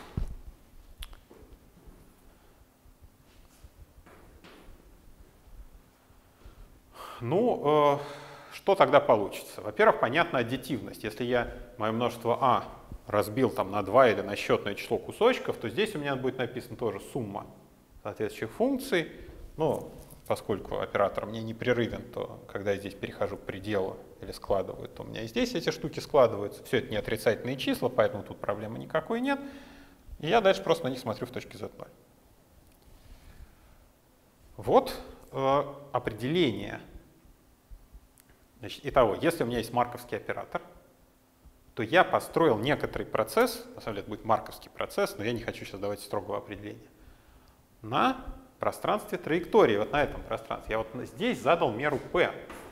Ну, э, что тогда получится? Во-первых, понятна аддитивность. Если я мое множество А разбил там на два или на счетное число кусочков, то здесь у меня будет написана тоже сумма соответствующих функций. Но поскольку оператор мне непрерывен, то когда я здесь перехожу к пределу или складываю, то у меня и здесь эти штуки складываются. Все это не отрицательные числа, поэтому тут проблемы никакой нет. И я дальше просто на них смотрю в точке зет ноль. Вот э, определение. Значит, итого, если у меня есть марковский оператор, то я построил некоторый процесс, на самом деле это будет марковский процесс, но я не хочу сейчас давать строгого определения, на пространстве траектории, вот на этом пространстве. Я вот здесь задал меру p.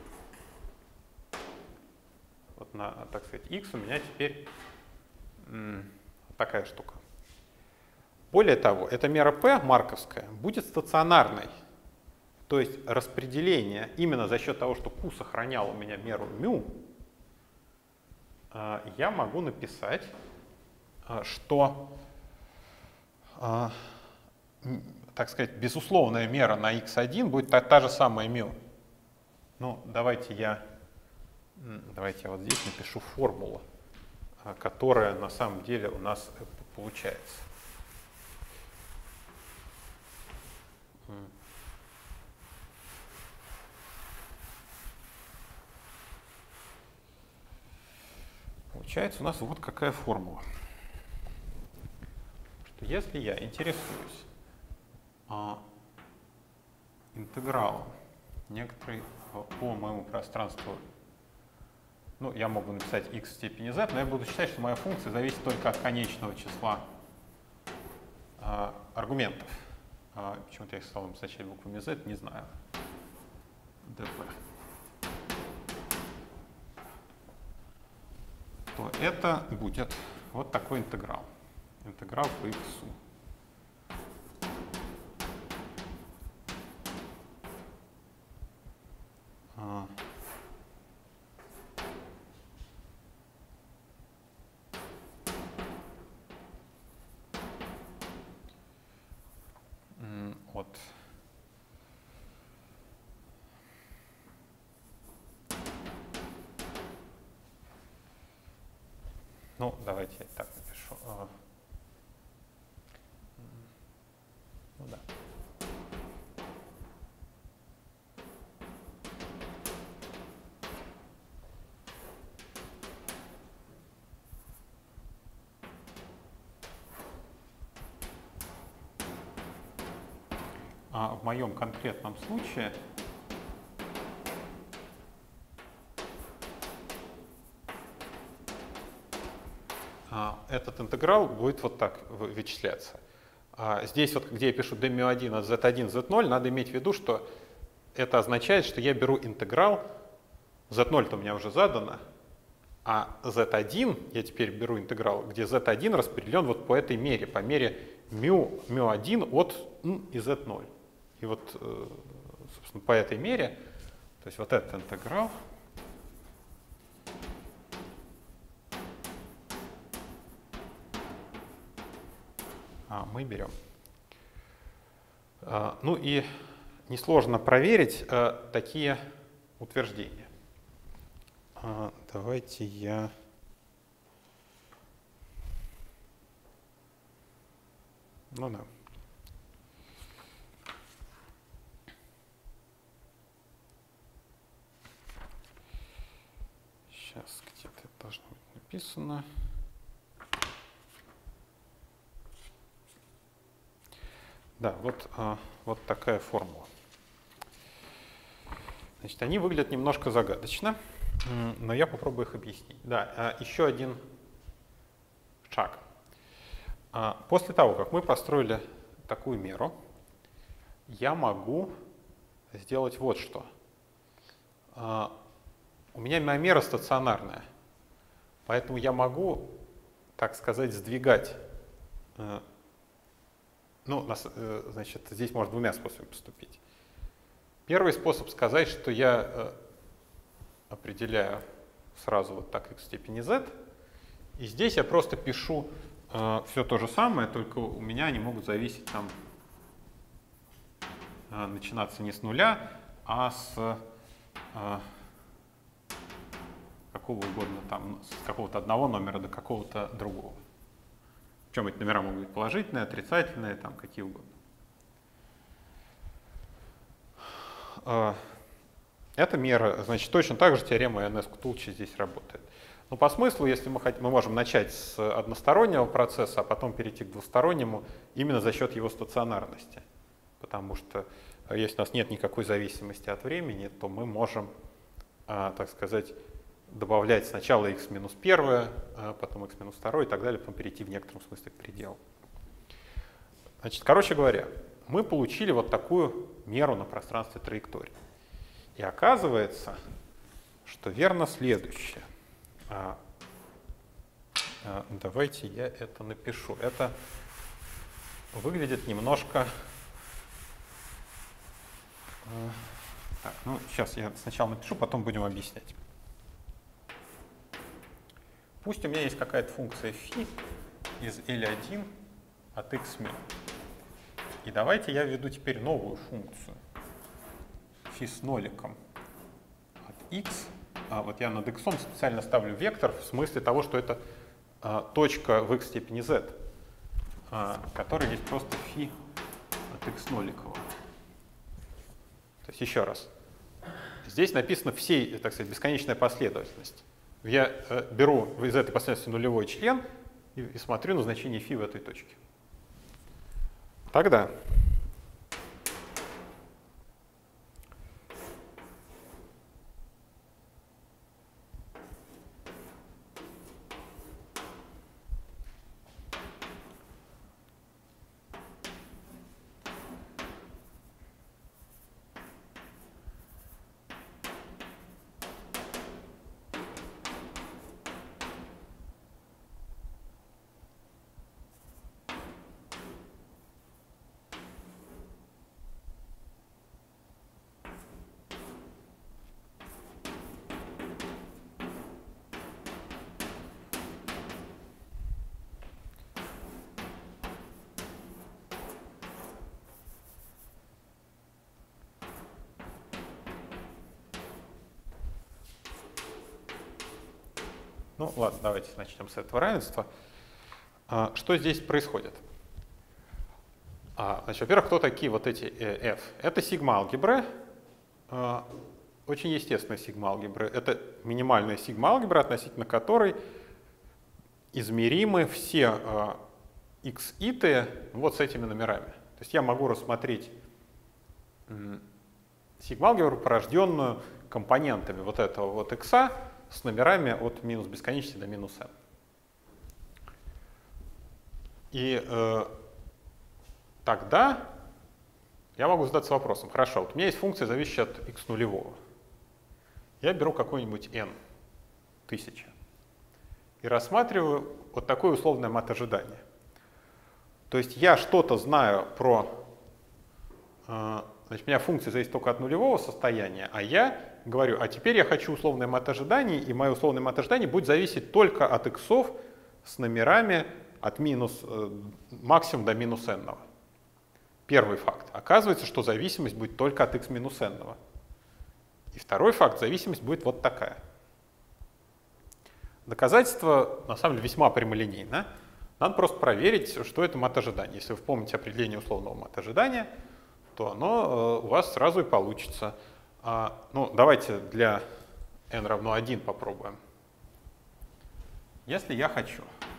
Вот на, так сказать, x у меня теперь м, такая штука. Более того, эта мера p, марковская, будет стационарной. То есть распределение именно за счет того, что q сохранял у меня меру μ, я могу написать, что, так сказать, безусловная мера на икс один будет та, та же самая μ. Ну, давайте я Давайте я вот здесь напишу формулу, которая на самом деле у нас получается. Получается у нас вот какая формула. Что если я интересуюсь а, интегралом некоторой по моему пространству, ну, я могу написать x в степени z, но я буду считать, что моя функция зависит только от конечного числа а, аргументов. А, почему-то я их стал написать буквами z, не знаю. dp. То это будет вот такой интеграл. Интеграл по x. А. Вот. Ну, давайте я так напишу. Ну да. А в моем конкретном случае этот интеграл будет вот так вычисляться. А здесь вот, где я пишу d μ один от z один z ноль, надо иметь в виду, что это означает, что я беру интеграл, z ноль-то у меня уже задано, а z один, я теперь беру интеграл, где z один распределен вот по этой мере, по мере μ, μ один от n и z ноль. И вот, собственно, по этой мере, то есть вот этот интеграл, мы берем. Ну и несложно проверить такие утверждения. Давайте я... Ну да. Сейчас где-то это должно быть написано. Да, вот, вот такая формула. Значит, они выглядят немножко загадочно, но я попробую их объяснить. Да, еще один шаг. После того, как мы построили такую меру, я могу сделать вот что. У меня моя мера стационарная, поэтому я могу, так сказать, сдвигать. Ну, значит, здесь можно двумя способами поступить. Первый способ сказать, что я определяю сразу вот так x в степени z, и здесь я просто пишу все то же самое, только у меня они могут зависеть там, начинаться не с нуля, а с какого угодно там, с какого-то одного номера до какого-то другого. Причем эти номера могут быть положительные, отрицательные, там какие угодно. Эта мера, значит, точно так же теорема Ионеску-Тулчи здесь работает. Но по смыслу, если мы хотим, мы можем начать с одностороннего процесса, а потом перейти к двустороннему именно за счет его стационарности. Потому что если у нас нет никакой зависимости от времени, то мы можем, так сказать, добавлять сначала x минус первое, потом x минус второе и так далее, потом перейти в некотором смысле к пределу. Значит, короче говоря, мы получили вот такую меру на пространстве траектории. И оказывается, что верно следующее. А, а, давайте я это напишу. Это выглядит немножко... А, так, ну, сейчас я сначала напишу, потом будем объяснять. Пусть у меня есть какая-то функция φ из L один от x min. И давайте я введу теперь новую функцию φ с ноликом от x а вот я над x специально ставлю вектор в смысле того, что это а, точка в x степени z, а, которая есть просто φ от x ноликового. То есть еще раз. Здесь написано всей, так сказать, бесконечная последовательность. Я э, беру из этой последовательности нулевой член и, и смотрю на значение φ в этой точке. Тогда Ну ладно, давайте начнем с этого равенства. А, что здесь происходит? А, значит, во-первых, кто такие вот эти f? Это сигма-алгебры, а, очень естественная сигма-алгебры. Это минимальная сигма-алгебра, относительно которой измеримы все а, x-иты вот с этими номерами. То есть я могу рассмотреть сигма-алгебру, порожденную компонентами вот этого вот x с номерами от минус бесконечности до минус n. И э, тогда я могу задаться вопросом, хорошо, вот у меня есть функция, зависящая от x нулевого. Я беру какой-нибудь n, тысяча, и рассматриваю вот такое условное мат-ожидание. То есть я что-то знаю про... Э, значит, у меня функция зависит только от нулевого состояния, а я говорю, а теперь я хочу условное мат-ожидание, и мое условное мат-ожидание будет зависеть только от иксов с номерами от минус э, максимум до минус n. Первый факт. Оказывается, что зависимость будет только от x минус n. И второй факт, зависимость будет вот такая. Доказательство, на самом деле, весьма прямолинейно. Надо просто проверить, что это мат-ожидание. Если вы помните определение условного мат-ожидания, то оно э, у вас сразу и получится. А, ну, давайте для n равно один попробуем. Если я хочу,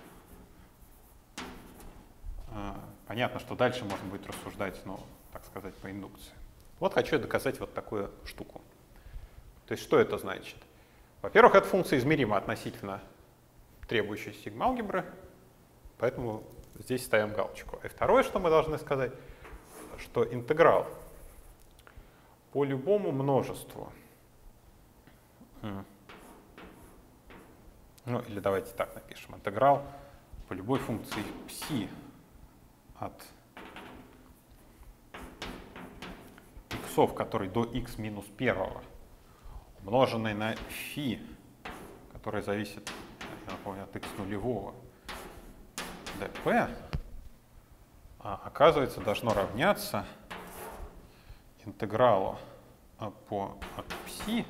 а, понятно, что дальше можно будет рассуждать, ну, так сказать, по индукции. Вот хочу я доказать вот такую штуку. То есть что это значит? Во-первых, эта функция измерима относительно требующей сигма-алгебры, поэтому здесь ставим галочку. И второе, что мы должны сказать, что интеграл по любому множеству, ну или давайте так напишем, интеграл по любой функции ψ от иксов, который до x минус первого, умноженный на φ, который зависит, я напомню, от x нулевого, dp, оказывается, должно равняться интегралу по от ψ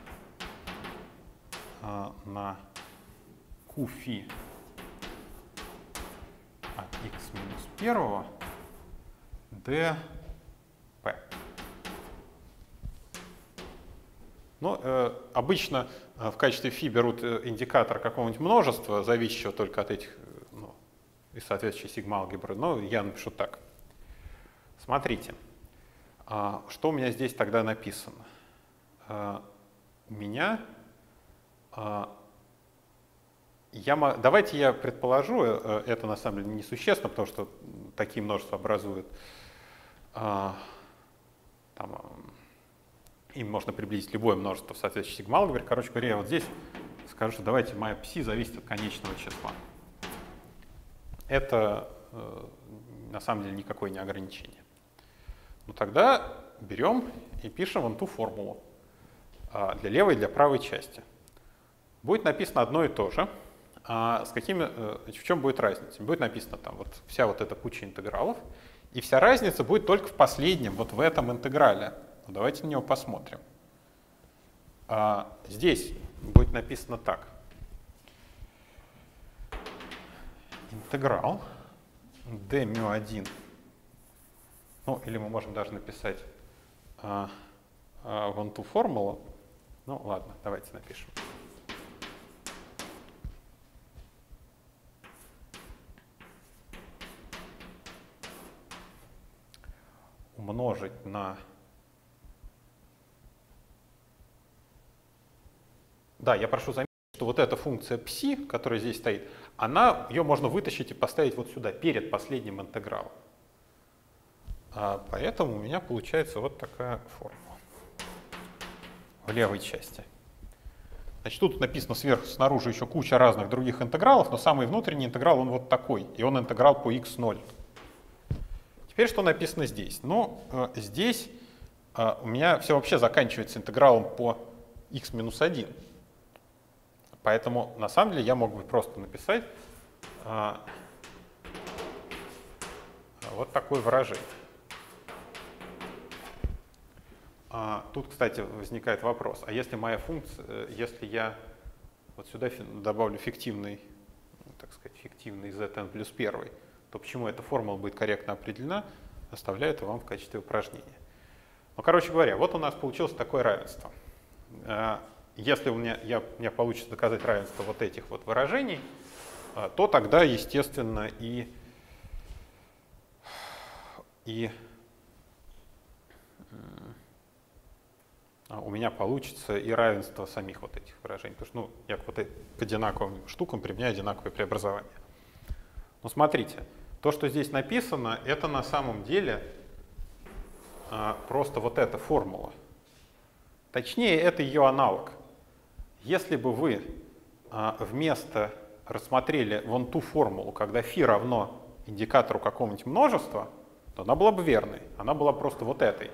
на qφ от x минус первого dp. Ну, э, обычно в качестве φ берут индикатор какого-нибудь множества, зависящего только от этих, ну, и соответствующей сигма-алгебры, но я напишу так. Смотрите. Что у меня здесь тогда написано? У меня... Я, давайте я предположу, это на самом деле несущественно, потому что такие множества образуют... Там, им можно приблизить любое множество в соответствующей сигма-алгебре. Короче говоря, я вот здесь скажу, что давайте моя ψ зависит от конечного числа. Это на самом деле никакое не ограничение. Ну тогда берем и пишем вон ту формулу для левой и для правой части. Будет написано одно и то же. А с какими, в чем будет разница? Будет написано там вот вся вот эта куча интегралов, и вся разница будет только в последнем, вот в этом интеграле. Ну, давайте на него посмотрим. А, здесь будет написано так. Интеграл d μ один. Ну, или мы можем даже написать а, а, вон ту формулу. Ну, ладно, давайте напишем. Умножить на... Да, я прошу заметить, что вот эта функция пси, которая здесь стоит, она, ее можно вытащить и поставить вот сюда, перед последним интегралом. А поэтому у меня получается вот такая формула в левой части. Значит, тут написано сверху, снаружи еще куча разных других интегралов, но самый внутренний интеграл, он вот такой, и он интеграл по икс ноль. Теперь что написано здесь? Ну, э, здесь э, у меня все вообще заканчивается интегралом по икс минус один. Поэтому, на самом деле, я мог бы просто написать э, вот такое выражение. А, тут, кстати, возникает вопрос, а если моя функция, если я вот сюда добавлю фиктивный, так сказать, фиктивный zn плюс один, то почему эта формула будет корректно определена, оставляю это вам в качестве упражнения. Ну, короче говоря, вот у нас получилось такое равенство. Если у меня, я, у меня получится доказать равенство вот этих вот выражений, то тогда, естественно, и, и у меня получится и равенство самих вот этих выражений. Потому что ну, я вот к одинаковым штукам применяю одинаковые преобразования. Но смотрите, то, что здесь написано, это на самом деле а, просто вот эта формула. Точнее, это ее аналог. Если бы вы а, вместо рассмотрели вон ту формулу, когда φ равно индикатору какого-нибудь множества, то она была бы верной. Она была просто вот этой.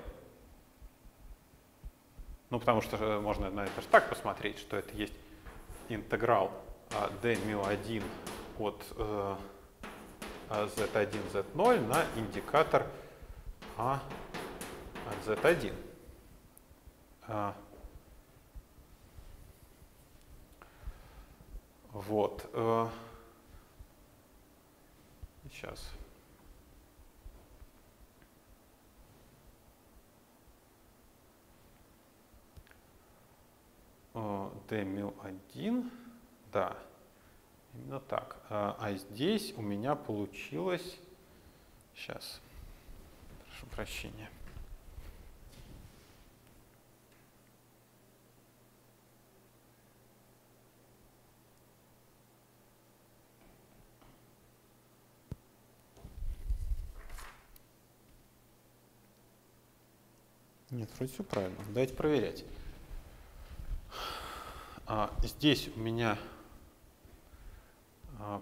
Ну, потому что можно на это же так посмотреть, что это есть интеграл а, d μ один от э, зет один, зет ноль на индикатор а от зет один. А, вот. Э, сейчас. d μ один, да, именно так. А, а здесь у меня получилось, сейчас, прошу прощения. Нет, вроде все правильно. Давайте проверять. А, здесь у меня а,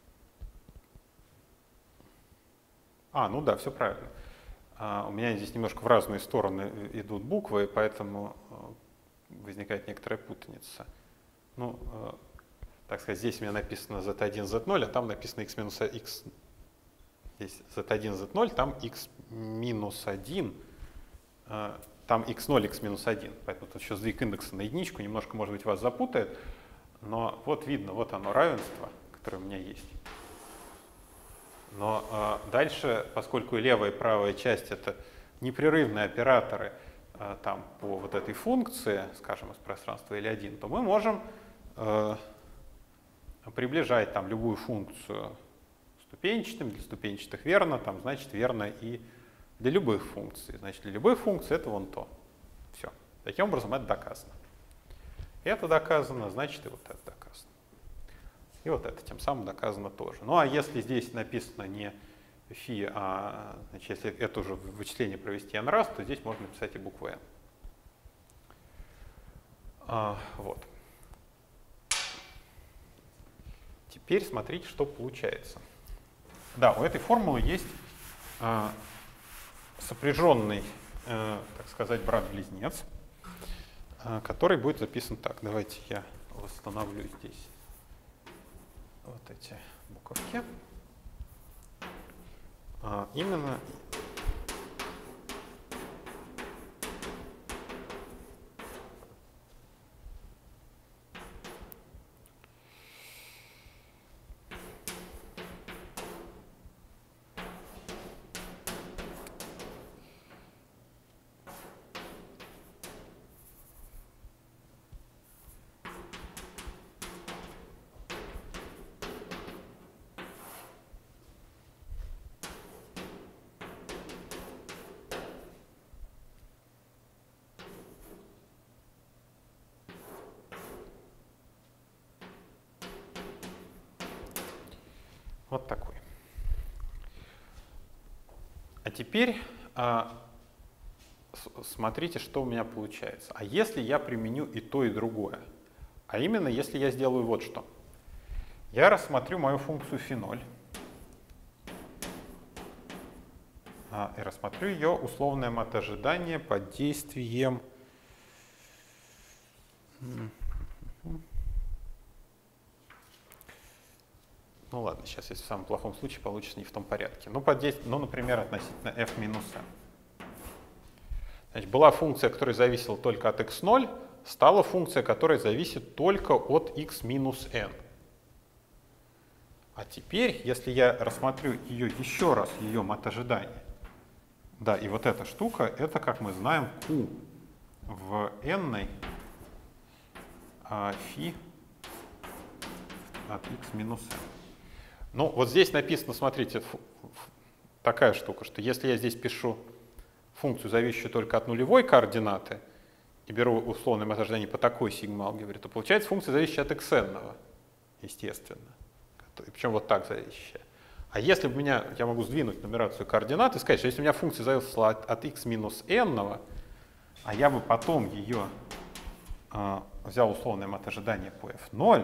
а, ну да, все правильно. А, у меня здесь немножко в разные стороны идут буквы, поэтому а, возникает некоторая путаница. Ну, а, так сказать, здесь у меня написано зет один, зет ноль, а там написано x минус x. Здесь зет один, зет ноль, там x минус один. А, там икс ноль, икс минус один, поэтому тут еще сдвиг индекса на единичку немножко, может быть, вас запутает, но вот видно, вот оно равенство, которое у меня есть. Но э, дальше, поскольку и левая и правая часть это непрерывные операторы э, там, по вот этой функции, скажем, из пространства L один, то мы можем э, приближать там любую функцию ступенчатым, для ступенчатых верно, там, значит, верно и для любых функций. Значит, для любых функций это вон то. Все. Таким образом, это доказано. Это доказано, значит, и вот это доказано. И вот это тем самым доказано тоже. Ну, а если здесь написано не φ, а значит, если это уже вычисление провести n раз, то здесь можно написать и букву n. А, вот. Теперь смотрите, что получается. Да, у этой формулы есть а, сопряженный, э, так сказать, брат-близнец, э, который будет записан так. Давайте я восстановлю здесь вот эти буковки. А, именно Вот такой. А теперь а, смотрите, что у меня получается. А если я применю и то, и другое? А именно, если я сделаю вот что. Я рассмотрю мою функцию фи ноль. А, и рассмотрю ее условное мотожидание под действием... Ну ладно, сейчас, если в самом плохом случае получится не в том порядке. Ну, под действием, ну например, относительно f минус n. Значит, была функция, которая зависела только от икс ноль, стала функция, которая зависит только от x минус n. А теперь, если я рассмотрю ее еще раз, ее мотожидание, да, и вот эта штука, это, как мы знаем, q в n а, фи от x минус n. Ну, вот здесь написано, смотрите, такая штука, что если я здесь пишу функцию, зависящую только от нулевой координаты, и беру условное мотожидание по такой сигма-алгебре, то получается функция, зависящая от xn, естественно. Причем вот так зависящая. А если у меня, я могу сдвинуть нумерацию координат и сказать, что если у меня функция зависела от, от x минус n, а я бы потом ее э, взял условное мотожидание по эф ноль,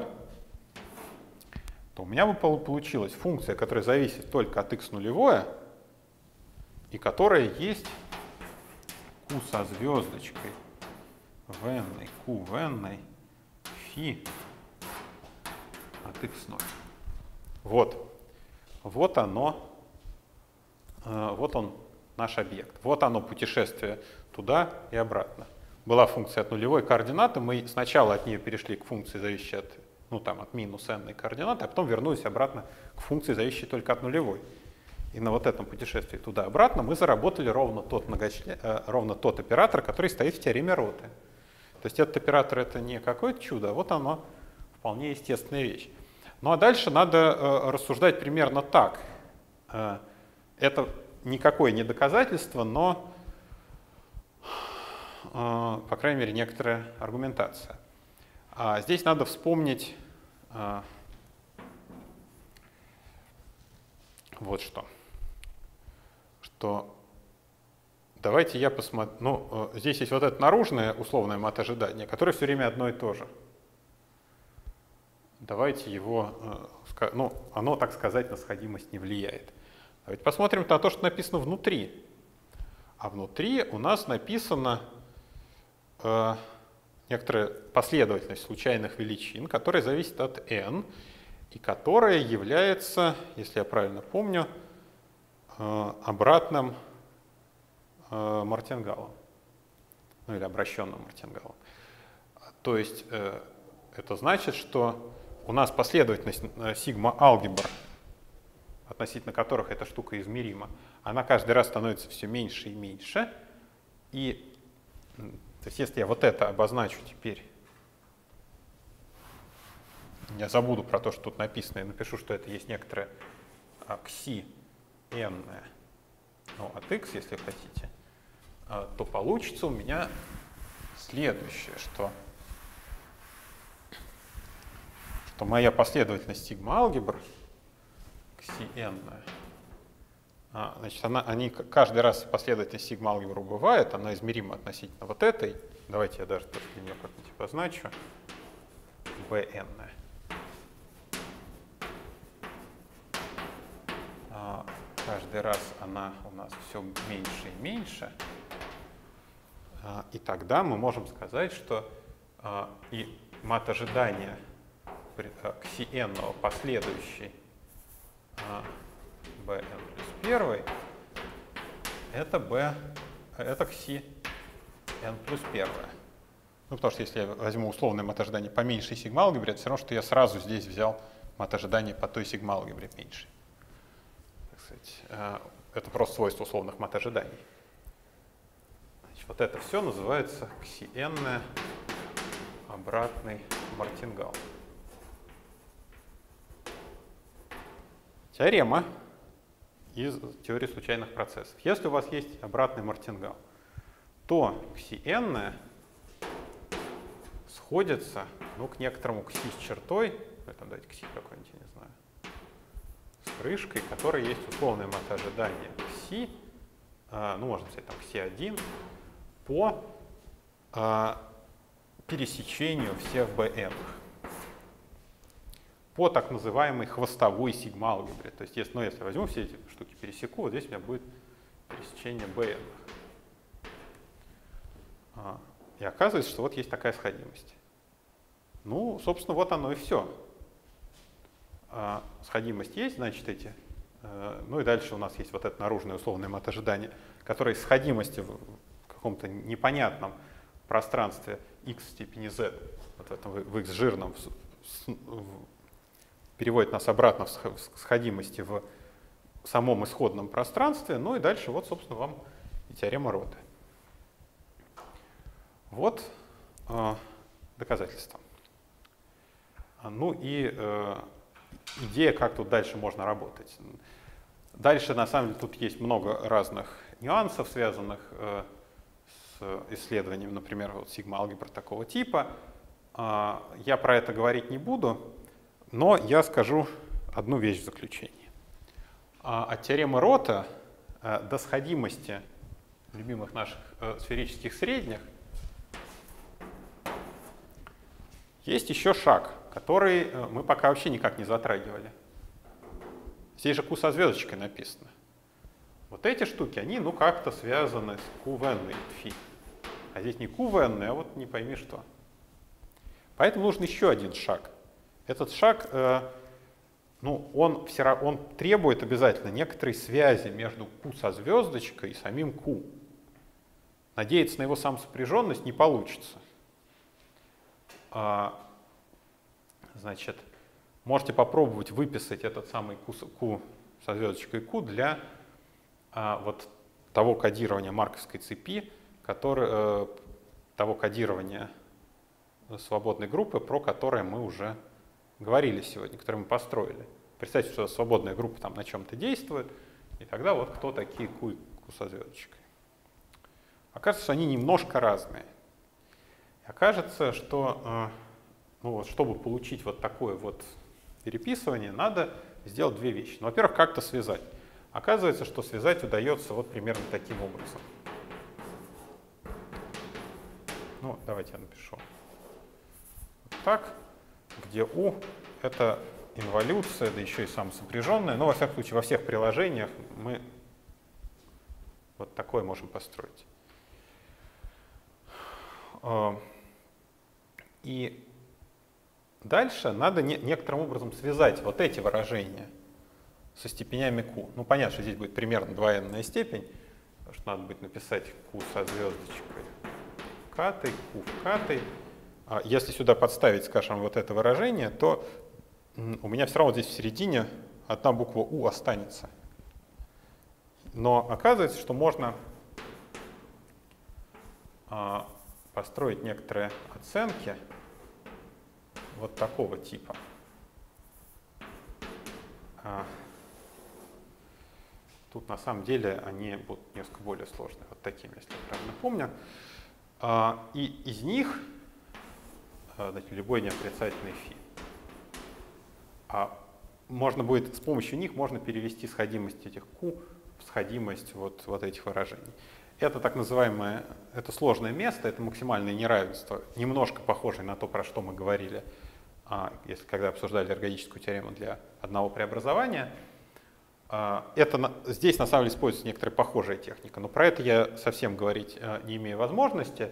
то у меня бы получилась функция, которая зависит только от x нулевое, и которая есть q со звездочкой в n, q в n, фи от x ноль. Вот. Вот оно, э, вот он наш объект. Вот оно путешествие туда и обратно. Была функция от нулевой координаты, мы сначала от нее перешли к функции, зависящей от, ну, там, от минус n координаты, а потом вернулись обратно к функции, зависящей только от нулевой. И на вот этом путешествии туда-обратно мы заработали ровно тот, многочлен... э, ровно тот оператор, который стоит в теореме Роты. То есть этот оператор — это не какое-то чудо, а вот оно вполне естественная вещь. Ну а дальше надо э, рассуждать примерно так. Э, это никакое не доказательство, но, э, по крайней мере, некоторая аргументация. А здесь надо вспомнить э, вот что. Что давайте я посмотрю. Ну, э, здесь есть вот это наружное условное мотожидание, которое все время одно и то же. Давайте его, ну, оно, так сказать, на сходимость не влияет. Давайте посмотрим на то, что написано внутри. А внутри у нас написана э, некоторая последовательность случайных величин, которая зависит от n, и которая является, если я правильно помню, э, обратным э, мартингалом, ну или обращенным мартингалом. То есть э, это значит, что у нас последовательность сигма-алгебр, относительно которых эта штука измерима, она каждый раз становится все меньше и меньше. И то есть если я вот это обозначу теперь, я забуду про то, что тут написано, и напишу, что это есть некоторая кси n, ну, от x, если хотите, то получится у меня следующее, что что моя последовательность сигма-алгебр кси n, а, значит, она, они, каждый раз последовательность сигма-алгебр бывает, она измерима относительно вот этой. Давайте я даже тоже для нее как-нибудь обозначу. bn. А, каждый раз она у нас все меньше и меньше. А, и тогда мы можем сказать, что а, и мат ожидания кси n последующий а, bn плюс первый, это b, это кси n плюс первое. Ну, потому что если я возьму условное мат-ожидание по меньшей сигма-алгебре, это все равно, что я сразу здесь взял мат-ожидание по той сигма-алгебре меньшей. Так сказать, это просто свойство условных мат-ожиданий. Вот это все называется кси n обратный мартингал. Теорема из теории случайных процессов. Если у вас есть обратный мартингал, то кси n сходится, ну, к некоторому кси с чертой, там дайте кси какой-нибудь, я не знаю, крышкой, которой есть условное мотожидание Кси, ну, можно сказать, там, Кси один, по а, пересечению всех бэ эн, по так называемой хвостовой сигма-алгебре. То есть, если, ну, если я возьму все эти штуки, пересеку, вот здесь у меня будет пересечение бэ эн. А, и оказывается, что вот есть такая сходимость. Ну, собственно, вот оно и все. А, сходимость есть, значит, эти. А, ну и дальше у нас есть вот это наружное условное мотожидание, которое из сходимости в каком-то непонятном пространстве x в степени z, вот в этом в x жирном, в, в, переводит нас обратно в сходимости в самом исходном пространстве. Ну и дальше вот, собственно, вам и теорема Рота. Вот э, доказательства. Ну и э, идея, как тут дальше можно работать. Дальше, на самом деле, тут есть много разных нюансов, связанных э, с исследованием, например, вот сигма-алгебр такого типа. Э, я про это говорить не буду, но я скажу одну вещь в заключении. Э, от теоремы Рота э, до сходимости любимых наших э, сферических средних есть еще шаг, который мы пока вообще никак не затрагивали. Здесь же Q со звездочкой написано. Вот эти штуки, они ну как-то связаны с Q в n фи. А здесь не Q в n, а вот не пойми что. Поэтому нужен еще один шаг. Этот шаг, э, ну, он, все равно, он требует обязательно некоторой связи между Q со звездочкой и самим Q. Надеяться на его самосопряженность не получится. Значит, можете попробовать выписать этот самый Q, Q со звездочкой Q для а, вот того кодирования марковской цепи, который, э, того кодирования свободной группы, про которое мы уже говорили сегодня, которое мы построили. Представьте, что свободная группа там на чем-то действует, и тогда вот кто такие Q и Q со звездочкой. Окажется, что они немножко разные. Окажется, что ну вот, чтобы получить вот такое вот переписывание, надо сделать две вещи. Ну, во-первых, как-то связать. Оказывается, что связать удается вот примерно таким образом. Ну, давайте я напишу. Вот так, где U — это инволюция, да еще и самосопряженная. Но, во всяком случае, во всех приложениях мы вот такое можем построить. И дальше надо не, некоторым образом связать вот эти выражения со степенями Q. Ну, понятно, что здесь будет примерно двоенная степень, потому что надо будет написать Q со звездочкой катой, Q в катой. А если сюда подставить, скажем, вот это выражение, то у меня все равно здесь в середине одна буква U останется. Но оказывается, что можно а, построить некоторые оценки вот такого типа. А, тут на самом деле они будут несколько более сложные, вот такими, если я правильно помню. А, и из них, значит, любой неотрицательный фи. А можно будет, с помощью них можно перевести сходимость этих Q в сходимость вот, вот этих выражений. Это так называемое, это сложное место, это максимальное неравенство, немножко похожее на то, про что мы говорили, если когда обсуждали эргодическую теорему для одного преобразования. Это, здесь на самом деле используется некоторая похожая техника, но про это я совсем говорить не имею возможности.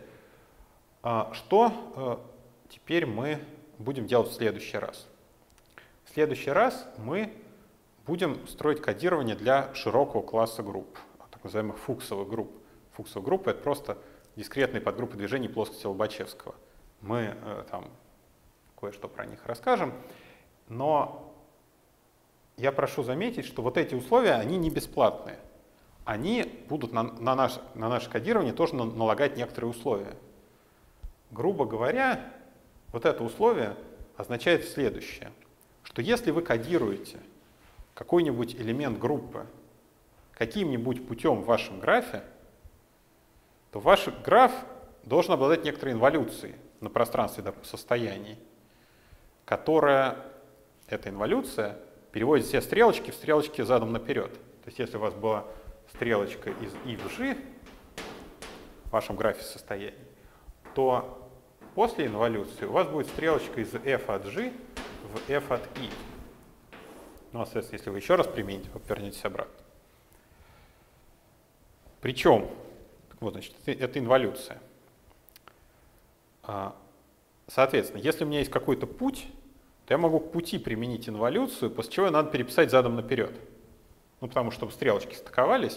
Что теперь мы будем делать в следующий раз? В следующий раз мы будем строить кодирование для широкого класса групп, так называемых фуксовых групп. Фуксовая группа — это просто дискретные подгруппы движений плоскости Лобачевского. Мы э, там кое-что про них расскажем, но я прошу заметить, что вот эти условия, они не бесплатные. Они будут на, на, наш, на наше кодирование тоже налагать некоторые условия. Грубо говоря, вот это условие означает следующее, что если вы кодируете какой-нибудь элемент группы каким-нибудь путем в вашем графе, то ваш граф должен обладать некоторой инволюцией на пространстве состояний, которая, эта инволюция переводит все стрелочки в стрелочки задом наперед. То есть если у вас была стрелочка из i в g в вашем графе состояний, то после инволюции у вас будет стрелочка из f от g в f от i. Ну, а, соответственно, если вы еще раз примените, вы повернетесь обратно. Причем, вот, значит, это инволюция. Соответственно, если у меня есть какой-то путь, то я могу к пути применить инволюцию, после чего надо переписать задом наперед. Ну, потому что, чтобы стрелочки стыковались.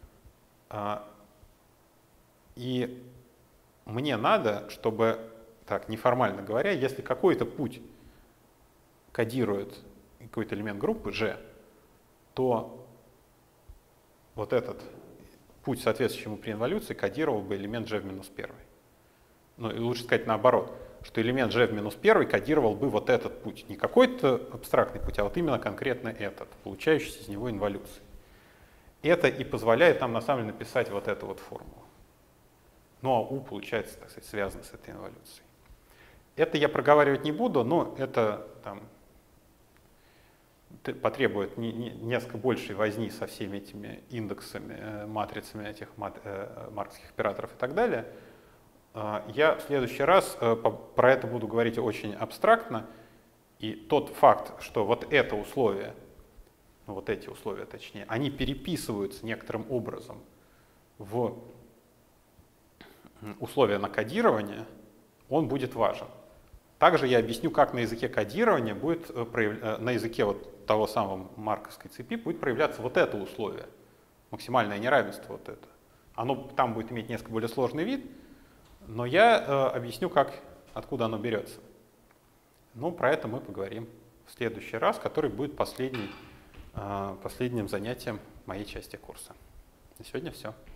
И мне надо, чтобы, так, неформально говоря, если какой-то путь кодирует какой-то элемент группы G, то вот этот путь, соответствующему при инволюции, кодировал бы элемент G в минус первый. Ну, и лучше сказать наоборот, что элемент G в минус первый кодировал бы вот этот путь. Не какой-то абстрактный путь, а вот именно конкретно этот, получающийся из него инволюции. Это и позволяет нам на самом деле написать вот эту вот формулу. Ну а U, получается, так сказать, связано с этой инволюцией. Это я проговаривать не буду, но это там потребует не, не, несколько большей возни со всеми этими индексами, э, матрицами этих мат, э, марковских операторов и так далее. Э, я в следующий раз э, по, про это буду говорить очень абстрактно. И тот факт, что вот это условие, ну, вот эти условия точнее, они переписываются некоторым образом в условия на кодирование, он будет важен. Также я объясню, как на языке кодирования будет, на языке вот того самого марковской цепи будет проявляться вот это условие, максимальное неравенство вот это. Оно там будет иметь несколько более сложный вид, но я э, объясню, как, откуда оно берется. Ну, про это мы поговорим в следующий раз, который будет последний, э, последним занятием моей части курса. На сегодня все.